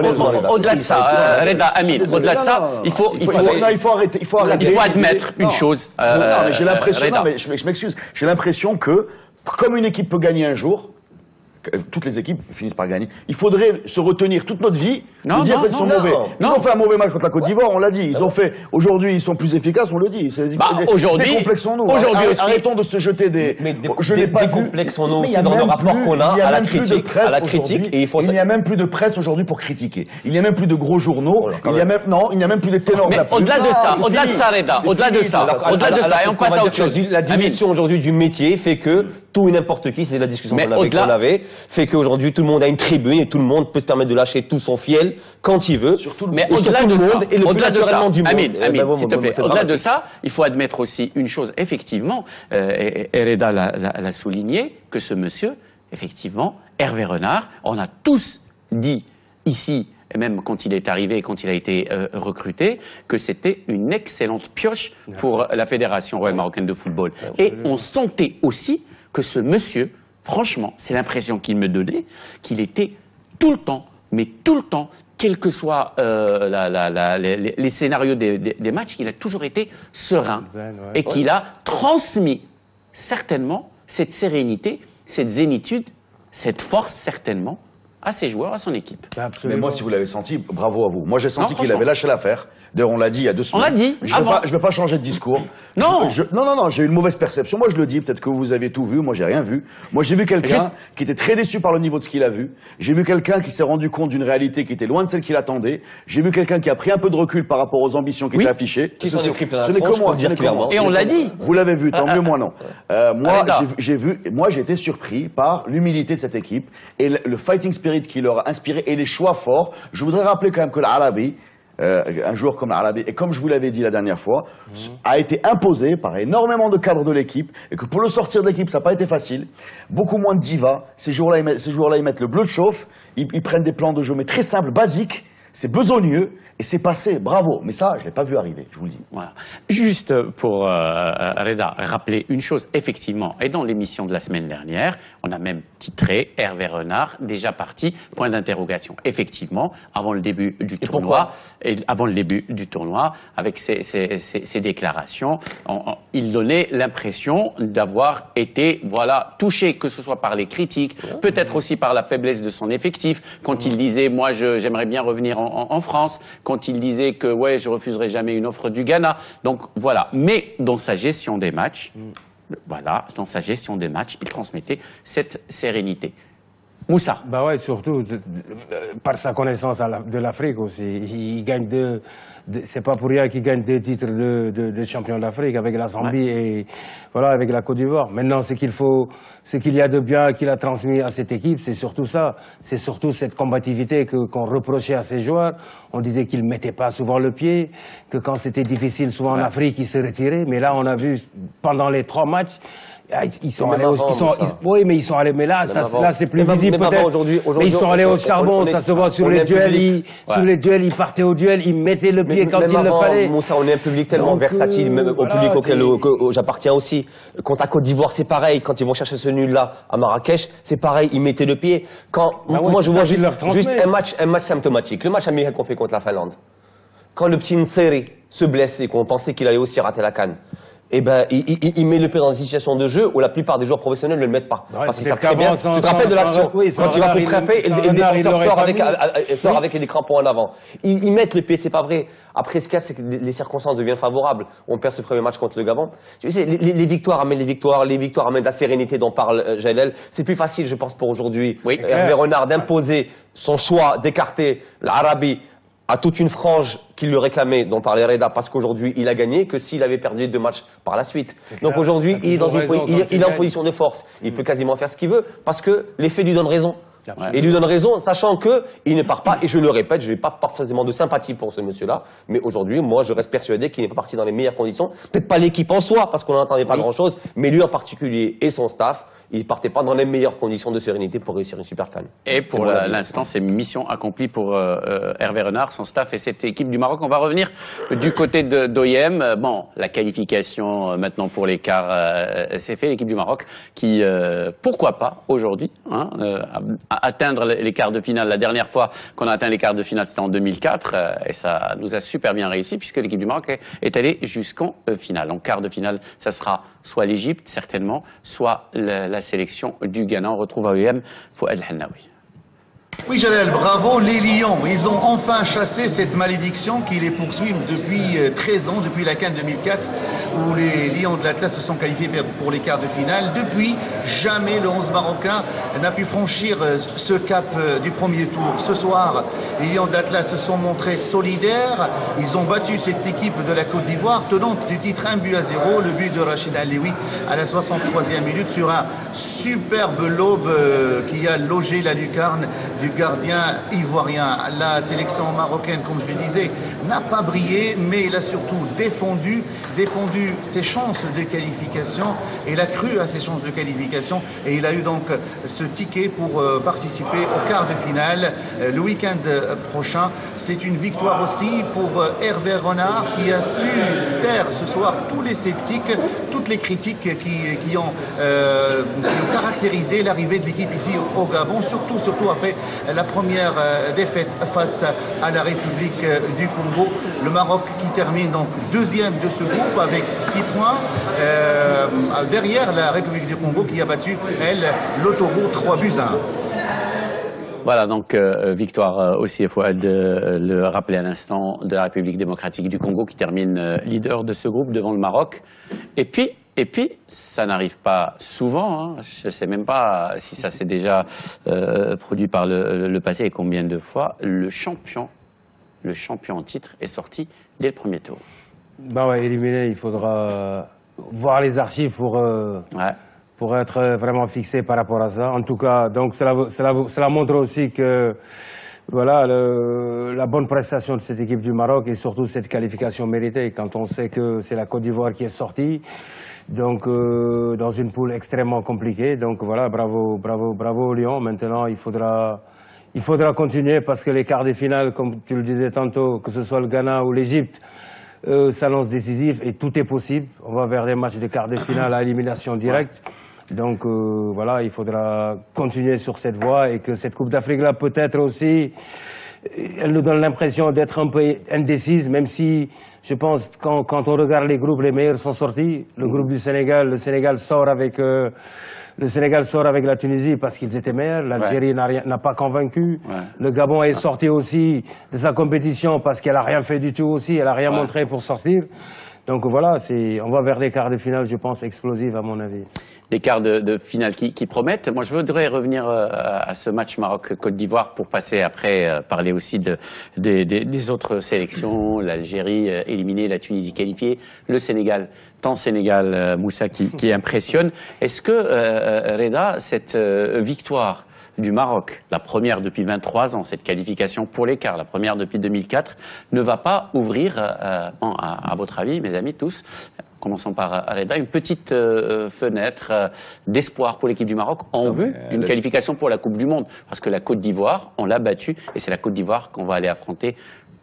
de ça, Reda, Amine, au-delà de ça, il faut arrêter. Il faut admettre une chose. J'ai l'impression, je m'excuse, j'ai l'impression que, comme une équipe peut gagner un jour, toutes les équipes finissent par gagner. Il faudrait se retenir toute notre vie de dire qu'ils sont mauvais. Ils ont fait un mauvais match contre la Côte d'Ivoire, on l'a dit. Ils ont fait. Aujourd'hui, ils sont plus efficaces, on le dit. Aujourd'hui, décomplexons-nous. Arrêtons de se jeter des. Je n'ai pas décomplexons-nous aussi dans le rapport qu'on a à la critique. Et il n'y a même plus de presse aujourd'hui pour critiquer. Il n'y a même plus de gros journaux. Il n'y a même plus de ténors. Mais au-delà de ça, Reda, au-delà de ça, et on passe à autre chose. La dimension aujourd'hui du métier fait que tout et n'importe qui, c'est la discussion qu'on avait, fait qu'aujourd'hui tout le monde a une tribune et tout le monde peut se permettre de lâcher tout son fiel quand il veut. Mais au-delà de ça, et le plus naturellement du monde. Amine, s'il te plaît. Au-delà de ça, il faut admettre aussi une chose. Effectivement, et Reda l'a souligné, que ce monsieur, effectivement, Hervé Renard, on a tous dit ici, et même quand il est arrivé et quand il a été recruté, que c'était une excellente pioche pour la Fédération royale marocaine de football. Et on sentait aussi que ce monsieur, franchement, c'est l'impression qu'il me donnait, qu'il était tout le temps, mais tout le temps, quels que soient les scénarios des matchs, qu'il a toujours été serein et qu'il a transmis certainement cette sérénité, cette zénitude, cette force certainement à ses joueurs, à son équipe. Mais moi, si vous l'avez senti, bravo à vous. Moi, j'ai senti qu'il avait lâché l'affaire. D'ailleurs, on l'a dit il y a 2 semaines. On l'a dit, Je ne vais pas changer de discours. Non. Non, j'ai eu une mauvaise perception. Moi, je le dis, peut-être que vous avez tout vu. Moi, j'ai rien vu. Moi, j'ai vu quelqu'un qui était très déçu par le niveau de ce qu'il a vu. J'ai vu quelqu'un qui s'est rendu compte d'une réalité qui était loin de celle qu'il attendait. J'ai vu quelqu'un qui a pris un peu de recul par rapport aux ambitions qui étaient affichées. Qui s'en est pris plein la Ce n'est que moi, dire clairement. Et on l'a dit. Vous l'avez vu, tant mieux, moi non. Moi, j'ai été surpris par l'humilité de cette équipe et le fighting spirit qui leur a inspiré et les choix forts. Je voudrais rappeler quand même que l'Arabi, un joueur comme l'Arabi, et comme je vous l'avais dit la dernière fois, a été imposé par énormément de cadres de l'équipe, et que pour le sortir de l'équipe, ça n'a pas été facile. Beaucoup moins de diva. Ces joueurs-là, ils mettent le bleu de chauffe, ils prennent des plans de jeu, mais très simples, basiques, c'est besogneux, et c'est passé, bravo. Mais ça, je ne l'ai pas vu arriver, je vous le dis. Voilà. Juste pour Reda, rappeler une chose, effectivement, et dans l'émission de la semaine dernière, on a même titré Hervé Renard, déjà parti, point d'interrogation. Effectivement, avant le début du tournoi, avec ses déclarations, il donnait l'impression d'avoir été, touché, que ce soit par les critiques, peut-être aussi par la faiblesse de son effectif, quand il disait, moi, j'aimerais bien revenir en France, quand il disait que je refuserai jamais une offre du Ghana. Donc voilà. Mais dans sa gestion des matchs, il transmettait cette sérénité. Moussa. Bah ouais, surtout par sa connaissance de l'Afrique aussi. Il gagne c'est pas pour rien qu'il gagne 2 titres de champion d'Afrique avec la Zambie et avec la Côte d'Ivoire. Maintenant, ce qu'il y a de bien qu'il a transmis à cette équipe, c'est surtout ça. C'est surtout cette combativité qu'on reprochait à ses joueurs. On disait qu'ils mettaient pas souvent le pied, que quand c'était difficile, souvent en Afrique, ils se retiraient. Mais là, on a vu pendant les 3 matchs, ils sont allés mais ils sont allés, mais là c'est plus visible peut-être. Mais ils sont allés au charbon, ça se voit sur les duels, ils partaient au duel, ils mettaient le pied quand il le fallait. Moussa, on est un public tellement versatile, même au public auquel j'appartiens aussi. Contre la Côte d'Ivoire, c'est pareil, quand ils vont chercher ce nul-là à Marrakech, c'est pareil, ils mettaient le pied. Moi je vois juste un match symptomatique, le match américain qu'on fait contre la Finlande. Quand le petit Nseri se blesse et qu'on pensait qu'il allait aussi rater la CAN, il met le pied dans une situation de jeu où la plupart des joueurs professionnels ne le mettent pas. Parce qu'ils savent très bien. Tu te rappelles de l'action quand il va se frapper et le défenseur sort avec des crampons en avant. Ils mettent le pied, c'est pas vrai. Après, ce qu'il y a, c'est que les circonstances deviennent favorables. On perd ce premier match contre le Gabon. Tu sais, les victoires amènent les victoires amènent la sérénité dont parle Jalel. C'est plus facile, je pense, pour aujourd'hui, Hervé Renard, d'imposer son choix d'écarter l'Arabie à toute une frange qui le réclamait, dont parlait Reda, parce qu'aujourd'hui il a gagné, que s'il avait perdu 2 matchs par la suite. Donc aujourd'hui il est en position de force. Il peut quasiment faire ce qu'il veut parce que les faits lui donnent raison. Et il lui donne raison, sachant qu'il ne part pas, et je le répète, je n'ai pas forcément de sympathie pour ce monsieur-là, mais aujourd'hui, moi, je reste persuadé qu'il n'est pas parti dans les meilleures conditions. Peut-être pas l'équipe en soi, parce qu'on n'entendait pas grand-chose, mais lui en particulier et son staff, il ne partait pas dans les meilleures conditions de sérénité pour réussir une super CAN. Et pour l'instant, c'est mission accomplie pour Hervé Renard, son staff et cette équipe du Maroc. On va revenir du côté d'OIM. Bon, la qualification maintenant pour les quarts, c'est fait. L'équipe du Maroc qui, pourquoi pas, aujourd'hui, atteindre les quarts de finale. La dernière fois qu'on a atteint les quarts de finale, c'était en 2004, et ça nous a super bien réussi, puisque l'équipe du Maroc est allée jusqu'en finale. En quart de finale, ça sera soit l'Égypte, certainement, soit la sélection du Ghana. On retrouve à OIM Fouad El-Hannaoui. Oui, Jalel, bravo. Les Lions, ils ont enfin chassé cette malédiction qui les poursuit depuis 13 ans, depuis la CAN 2004, où les Lions de l'Atlas se sont qualifiés pour les quarts de finale. Depuis, jamais le 11 marocain n'a pu franchir ce cap du premier tour. Ce soir, les Lions de l'Atlas se sont montrés solidaires. Ils ont battu cette équipe de la Côte d'Ivoire, tenante du titre 1-0, le but de Rachid Alewi à la 63e minute sur un superbe lobe qui a logé la lucarne du gardien ivoirien. La sélection marocaine, comme je le disais, n'a pas brillé, mais il a surtout défendu ses chances de qualification. Il a cru à ses chances de qualification et il a eu donc ce ticket pour participer au quart de finale le week-end prochain. C'est une victoire aussi pour Hervé Renard qui a pu taire ce soir tous les sceptiques, toutes les critiques qui ont caractérisé l'arrivée de l'équipe ici au Gabon, surtout après la première défaite face à la République du Congo. Le Maroc qui termine donc deuxième de ce groupe avec 6 points derrière la République du Congo qui a battu, elle, le Togo 3-1. Voilà, donc victoire aussi, il faut le rappeler à l'instant, de la République démocratique du Congo qui termine leader de ce groupe devant le Maroc. Et puis ça n'arrive pas souvent, hein. Je ne sais même pas si ça s'est déjà produit par le passé et combien de fois. Le champion en titre est sorti dès le premier tour. Bah ouais, éliminé, il faudra voir les archives pour être vraiment fixé par rapport à ça. En tout cas, donc cela montre aussi que voilà la bonne prestation de cette équipe du Maroc et surtout cette qualification méritée quand on sait que c'est la Côte d'Ivoire qui est sortie. Donc dans une poule extrêmement compliquée. Donc voilà, bravo aux Lions. Maintenant, il faudra continuer parce que les quarts de finale, comme tu le disais tantôt, que ce soit le Ghana ou l'Égypte, s'annonce décisif et tout est possible. On va vers des matchs de quarts de finale à élimination directe. Donc voilà, il faudra continuer sur cette voie et que cette Coupe d'Afrique-là, peut-être aussi, elle nous donne l'impression d'être un peu indécise, même si, je pense, quand on regarde les groupes, les meilleurs sont sortis. Le groupe du Sénégal, le Sénégal sort avec la Tunisie parce qu'ils étaient meilleurs. L'Algérie n'a pas convaincu. Le Gabon est sorti aussi de sa compétition parce qu'elle n'a rien fait du tout aussi. Elle n'a rien montré pour sortir. Donc voilà, on va vers des quarts de finale, je pense, explosifs à mon avis. Des quarts de finale qui promettent. Moi, je voudrais revenir à ce match Maroc-Côte d'Ivoire pour passer après, parler aussi des autres sélections. L'Algérie éliminée, la Tunisie qualifiée, le Sénégal, Moussa qui impressionne. Est-ce que, Reda, cette victoire du Maroc, la première depuis 23 ans, cette qualification pour les quarts, la première depuis 2004, ne va pas ouvrir, à votre avis, mes amis tous, commençons par Reda, une petite fenêtre d'espoir pour l'équipe du Maroc en vue d'une qualification pour la Coupe du Monde. Parce que la Côte d'Ivoire, on l'a battue et c'est la Côte d'Ivoire qu'on va aller affronter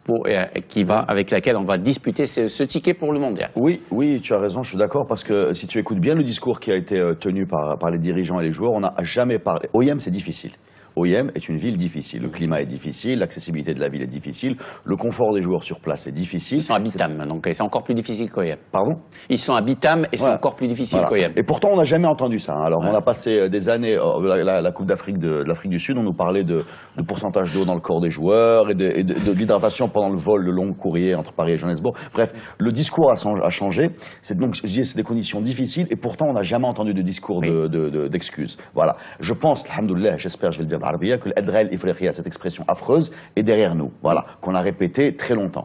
avec laquelle on va disputer ce ticket pour le mondial. Oui, tu as raison, je suis d'accord, parce que si tu écoutes bien le discours qui a été tenu par les dirigeants et les joueurs, on n'a jamais parlé. OIM, c'est difficile. OIM est une ville difficile. Le climat est difficile, l'accessibilité de la ville est difficile, le confort des joueurs sur place est difficile. Ils sont à Bitam, donc c'est encore plus difficile qu'OIM. Pardon ? Ils sont à Bitam et c'est encore plus difficile qu'OIM. Et pourtant, on n'a jamais entendu ça. Alors, on a passé des années, la Coupe d'Afrique de l'Afrique du Sud, on nous parlait de pourcentage d'eau dans le corps des joueurs et de l'hydratation pendant le vol, le long courrier entre Paris et Johannesburg. Bref, le discours a changé. Donc, je dis, c'est des conditions difficiles et pourtant, on n'a jamais entendu de discours d'excuses. Voilà. Je pense, alhamdoulilah, j'espère, je vais le dire que l'Adrel Ifriqiya, cette expression affreuse, est derrière nous. Voilà. Qu'on a répété très longtemps.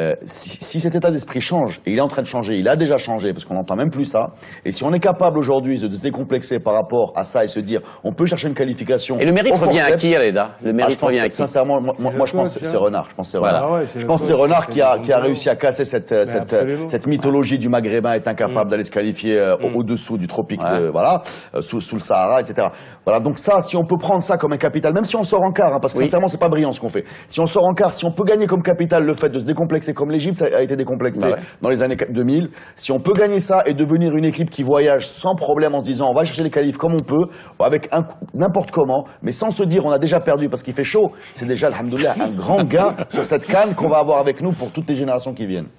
Si cet état d'esprit change, et il est en train de changer, il a déjà changé, parce qu'on n'entend même plus ça, et si on est capable aujourd'hui de se décomplexer par rapport à ça et se dire, on peut chercher une qualification. Et le mérite revient à qui, Reda? Le mérite revient à qui? Sincèrement, moi je pense que c'est Renard. Je pense que c'est Renard qui a réussi à casser cette mythologie du Maghrébin est incapable d'aller se qualifier au-dessous du tropique, sous le Sahara, etc. Voilà. Donc ça, si on peut prendre ça comme un capital, même si on sort en quart, parce que sincèrement, c'est pas brillant ce qu'on fait. Si on sort en quart, si on peut gagner comme capital le fait de se décomplexer comme l'Égypte, ça a été décomplexé dans les années 2000. Si on peut gagner ça et devenir une équipe qui voyage sans problème en se disant on va chercher les qualifs comme on peut, avec n'importe comment, mais sans se dire on a déjà perdu parce qu'il fait chaud, c'est déjà, alhamdoulilah, un grand gain sur cette canne qu'on va avoir avec nous pour toutes les générations qui viennent.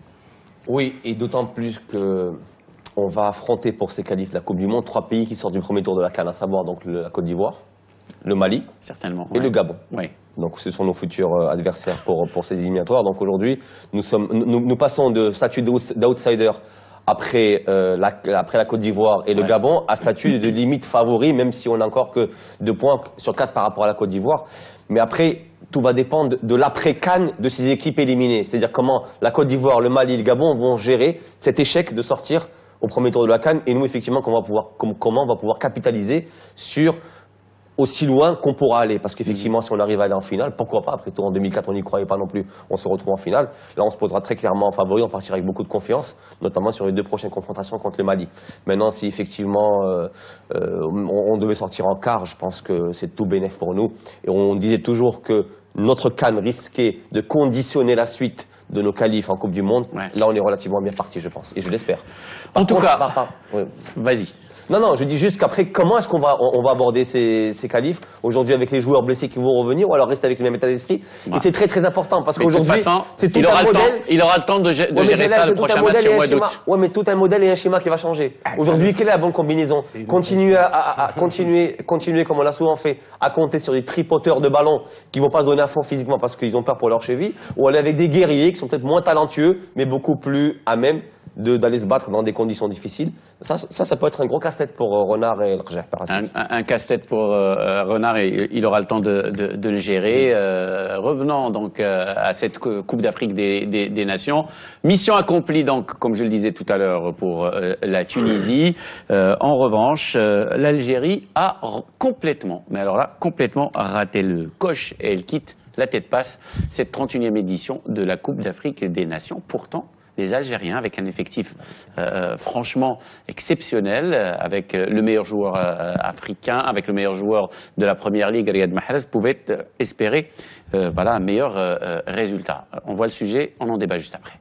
Oui, et d'autant plus que on va affronter pour ces qualifs de la Coupe du Monde 3 pays qui sortent du premier tour de la CAN, à savoir donc la Côte d'Ivoire, le Mali et le Gabon. Donc ce sont nos futurs adversaires pour ces éliminatoires. Donc aujourd'hui, nous passons de statut d'outsider après la Côte d'Ivoire et le Gabon à statut de limite favori, même si on n'a encore que 2 points sur 4 par rapport à la Côte d'Ivoire. Mais après, tout va dépendre de l'après-CAN de ces équipes éliminées. C'est-à-dire comment la Côte d'Ivoire, le Mali et le Gabon vont gérer cet échec de sortir au premier tour de la CAN. Et nous, effectivement, comment on va pouvoir capitaliser sur aussi loin qu'on pourra aller. Parce qu'effectivement, si on arrive à aller en finale, pourquoi pas? Après tout, en 2004, on n'y croyait pas non plus. On se retrouve en finale. Là, on se posera très clairement en favori. On partira avec beaucoup de confiance, notamment sur les 2 prochaines confrontations contre le Mali. Maintenant, si effectivement on devait sortir en quart, je pense que c'est tout bénef pour nous. Et on disait toujours que notre CAN risquait de conditionner la suite de nos qualifs en Coupe du Monde. Là, on est relativement bien parti, je pense. Et je l'espère. En tout cas, vas-y. Non, je dis juste qu'après, comment est-ce qu'on va aborder ces qualifs aujourd'hui avec les joueurs blessés qui vont revenir ou alors rester avec le même état d'esprit. Et c'est très très important parce qu'aujourd'hui, c'est tout un modèle. Il aura le temps de gérer ça le prochain match au mois d'août. Ouais, mais tout un modèle et un schéma qui va changer. Aujourd'hui, quelle est la bonne combinaison? Continuer comme on l'a souvent fait, à compter sur des tripoteurs de ballons qui vont pas se donner à fond physiquement parce qu'ils ont peur pour leur cheville, ou aller avec des guerriers qui sont peut-être moins talentueux, mais beaucoup plus à même d'aller se battre dans des conditions difficiles. Ça peut être un gros casse-tête pour Renard et Rjah par la suite. Un casse-tête pour Renard et il aura le temps de le gérer. Revenons donc à cette Coupe d'Afrique des Nations. Mission accomplie donc, comme je le disais tout à l'heure, pour la Tunisie. En revanche, l'Algérie a complètement, mais alors là, complètement raté le coche et elle quitte la tête passe cette 31e édition de la Coupe d'Afrique des Nations. Pourtant, les Algériens, avec un effectif franchement exceptionnel, avec le meilleur joueur africain, avec le meilleur joueur de la Première Ligue, Riyad Mahrez, pouvaient espérer un meilleur résultat. On voit le sujet, on en débat juste après.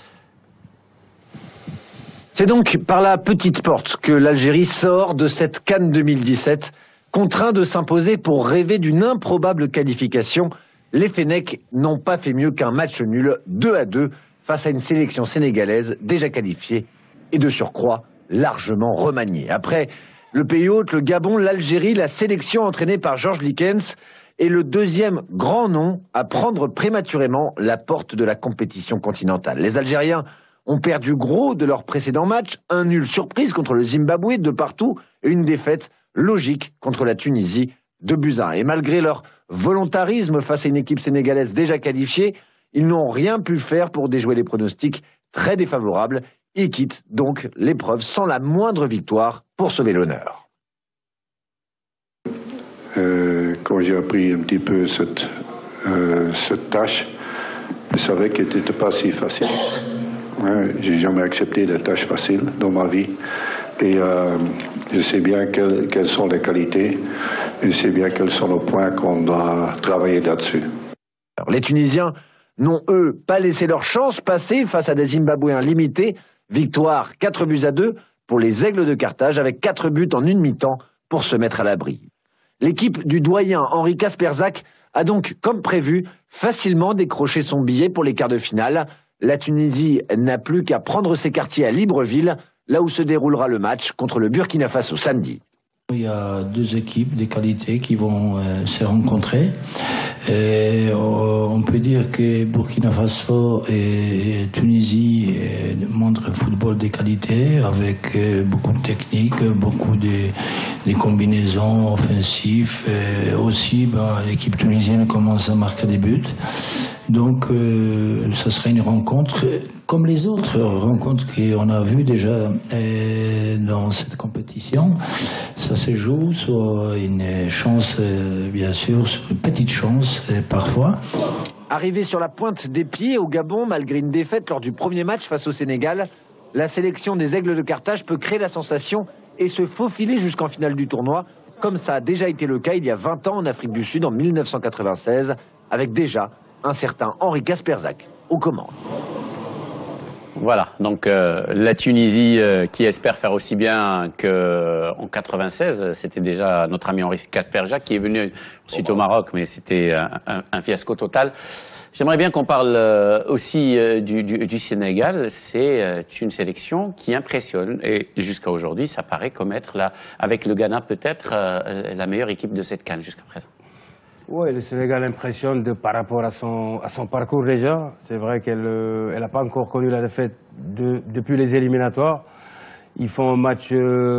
C'est donc par la petite porte que l'Algérie sort de cette CAN 2017, contraint de s'imposer pour rêver d'une improbable qualification. Les Fennecs n'ont pas fait mieux qu'un match nul 2-2 face à une sélection sénégalaise déjà qualifiée et de surcroît largement remaniée. Après le pays hôte, le Gabon, l'Algérie, la sélection entraînée par Georges Likens est le deuxième grand nom à prendre prématurément la porte de la compétition continentale. Les Algériens ont perdu gros de leur précédent match, un nul surprise contre le Zimbabwe de partout et une défaite logique contre la Tunisie 2-1. Et malgré leur volontarisme face à une équipe sénégalaise déjà qualifiée, ils n'ont rien pu faire pour déjouer les pronostics très défavorables. Ils quittent donc l'épreuve sans la moindre victoire pour sauver l'honneur. Quand j'ai appris un petit peu cette tâche, je savais qu'elle n'était pas si facile. J'ai jamais accepté des tâches faciles dans ma vie. Et je sais bien quelles sont les qualités, et je sais bien quels sont les points qu'on doit travailler là-dessus. Les Tunisiens n'ont, eux, pas laissé leur chance passer face à des Zimbabwéens limités. Victoire 4-2 pour les Aigles de Carthage, avec 4 buts en une mi-temps pour se mettre à l'abri. L'équipe du doyen Henri Kasperzak a donc, comme prévu, facilement décroché son billet pour les quarts de finale. La Tunisie n'a plus qu'à prendre ses quartiers à Libreville, là où se déroulera le match contre le Burkina Faso samedi. Il y a deux équipes de qualité qui vont se rencontrer. Et on peut dire que Burkina Faso et Tunisie montrent un football de qualité avec beaucoup de technique, beaucoup de combinaisons offensives. Et aussi, l'équipe tunisienne commence à marquer des buts. Donc, ça sera une rencontre comme les autres rencontres qu'on a vues déjà dans cette compétition. Ça se joue sur une chance, bien sûr, sur une petite chance parfois. Arrivé sur la pointe des pieds au Gabon, malgré une défaite lors du premier match face au Sénégal, la sélection des Aigles de Carthage peut créer la sensation et se faufiler jusqu'en finale du tournoi, comme ça a déjà été le cas il y a 20 ans en Afrique du Sud, en 1996, avec déjà un certain Henri Kasperzak aux commandes. Voilà, donc la Tunisie qui espère faire aussi bien qu'en 96, c'était déjà notre ami Henri Kasperzak qui est venu ensuite au Maroc, mais c'était un fiasco total. J'aimerais bien qu'on parle aussi du Sénégal. C'est une sélection qui impressionne et jusqu'à aujourd'hui, ça paraît comme être, avec le Ghana peut-être, la meilleure équipe de cette CAN jusqu'à présent. Oui, le Sénégal impressionne par rapport à son parcours déjà. C'est vrai qu'elle n'a pas encore connu la défaite depuis les éliminatoires. Ils font un match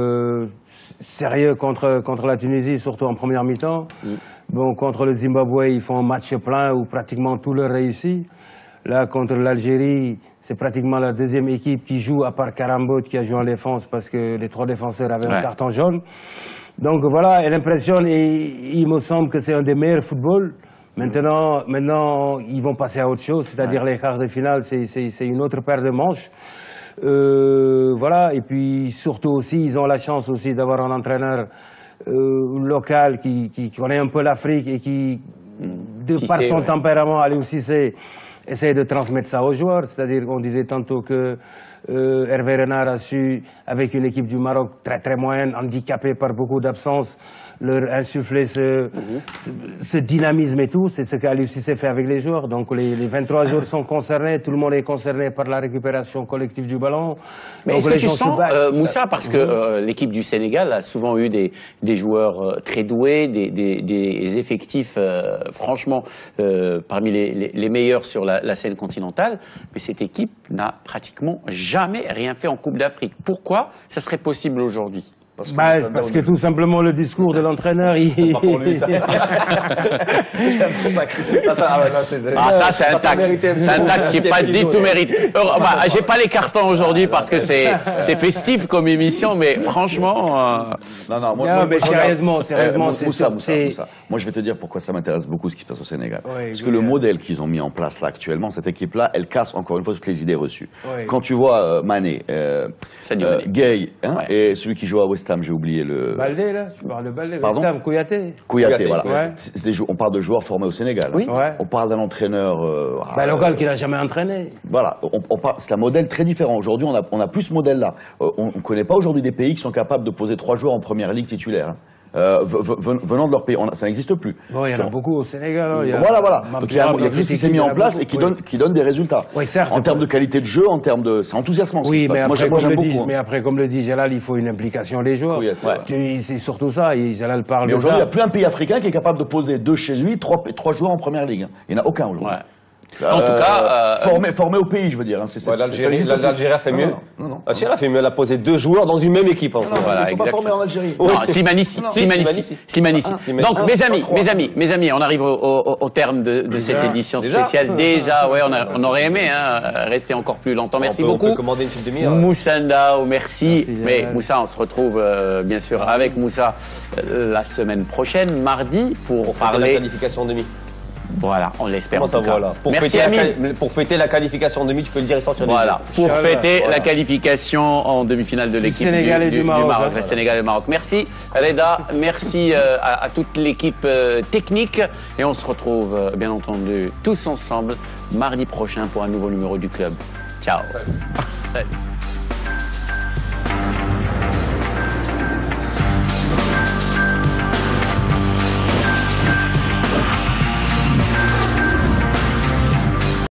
sérieux contre la Tunisie, surtout en première mi-temps. Bon, contre le Zimbabwe, ils font un match plein où pratiquement tout leur réussit. Là, contre l'Algérie, c'est pratiquement la deuxième équipe qui joue, à part Karambot qui a joué en défense parce que les 3 défenseurs avaient un carton jaune. Donc voilà, elle impressionne et il me semble que c'est un des meilleurs footballs. Maintenant, ils vont passer à autre chose, c'est-à-dire les quarts de finale, c'est une autre paire de manches. Voilà, et puis surtout aussi, ils ont la chance aussi d'avoir un entraîneur local qui connaît un peu l'Afrique et qui, par son tempérament, Aliou Cissé, essayer de transmettre ça aux joueurs. C'est-à-dire qu'on disait tantôt que Hervé Renard a su, avec une équipe du Maroc très très moyenne, handicapée par beaucoup d'absences, leur insuffler ce dynamisme et tout. C'est ce qu'Aliou Cissé fait avec les joueurs. Donc les 23 joueurs sont concernés, tout le monde est concerné par la récupération collective du ballon. Mais est-ce que tu sens, Moussa, parce que l'équipe du Sénégal a souvent eu des joueurs très doués, des effectifs franchement parmi les meilleurs sur la scène continentale, mais cette équipe n'a pratiquement jamais rien fait en Coupe d'Afrique. Pourquoi ça serait possible aujourd'hui? Parce que tout simplement le discours de l'entraîneur, il... Ça c'est un tac. C'est un tac qui n'est pas dit tout mérite. J'ai pas les cartons aujourd'hui parce que c'est festif comme émission, mais franchement... Non, mais sérieusement, Moussa, moi je vais te dire pourquoi ça m'intéresse beaucoup ce qui se passe au Sénégal. Parce que le modèle qu'ils ont mis en place là actuellement, cette équipe-là, elle casse encore une fois toutes les idées reçues. Quand tu vois Mané, Gueye, et celui qui joue à West Ham, j'ai oublié le... Baldé, là, tu parles de Baldé. Pardon? West Ham, Kouyaté, voilà. Ouais. On parle de joueurs formés au Sénégal. Oui. Ouais. On parle d'un entraîneur... local qui n'a jamais entraîné. Voilà, c'est un modèle très différent. Aujourd'hui, on a plus ce modèle-là. On ne connaît pas aujourd'hui des pays qui sont capables de poser 3 joueurs en première ligue titulaire. Venant de leur pays, ça n'existe plus. Bon, il y en a beaucoup au Sénégal. Voilà. Donc il y a quelque chose qui s'est mis en place et qui donne des résultats. Oui, certes, en termes de qualité de jeu, en termes de... C'est enthousiasmant ce qui se passe. Moi j'aime beaucoup. Mais après, comme le dit Jalal, il faut une implication des joueurs. C'est surtout ça, Jalal parle de ça. Mais aujourd'hui, il n'y a plus un pays africain qui est capable de poser 2 chez lui, 3 joueurs en première ligue. Il n'y en a aucun aujourd'hui. En tout cas, formé au pays, je veux dire. L'Algérie a fait mieux. L'Algérie a fait mieux. Elle a posé 2 joueurs dans une même équipe. Ils ne sont pas formés en Algérie. Slimani. Donc, mes amis, on arrive au terme de cette édition spéciale. Déjà, on aurait aimé rester encore plus longtemps. Merci beaucoup. On peut commander une petite demi-heure. Moussa Ndao, merci. Mais Moussa, on se retrouve bien sûr avec Moussa la semaine prochaine, mardi, pour parler de la qualification en demi. Voilà, on l'espère en tout cas. Voilà. Pour fêter la qualification en demi, tu peux le dire, sur des Voilà, pour fêter la qualification en demi-finale de l'équipe du Maroc, le Sénégal et le Maroc. Merci Reda, merci à toute l'équipe technique et on se retrouve bien entendu tous ensemble mardi prochain pour un nouveau numéro du club. Ciao. Salut.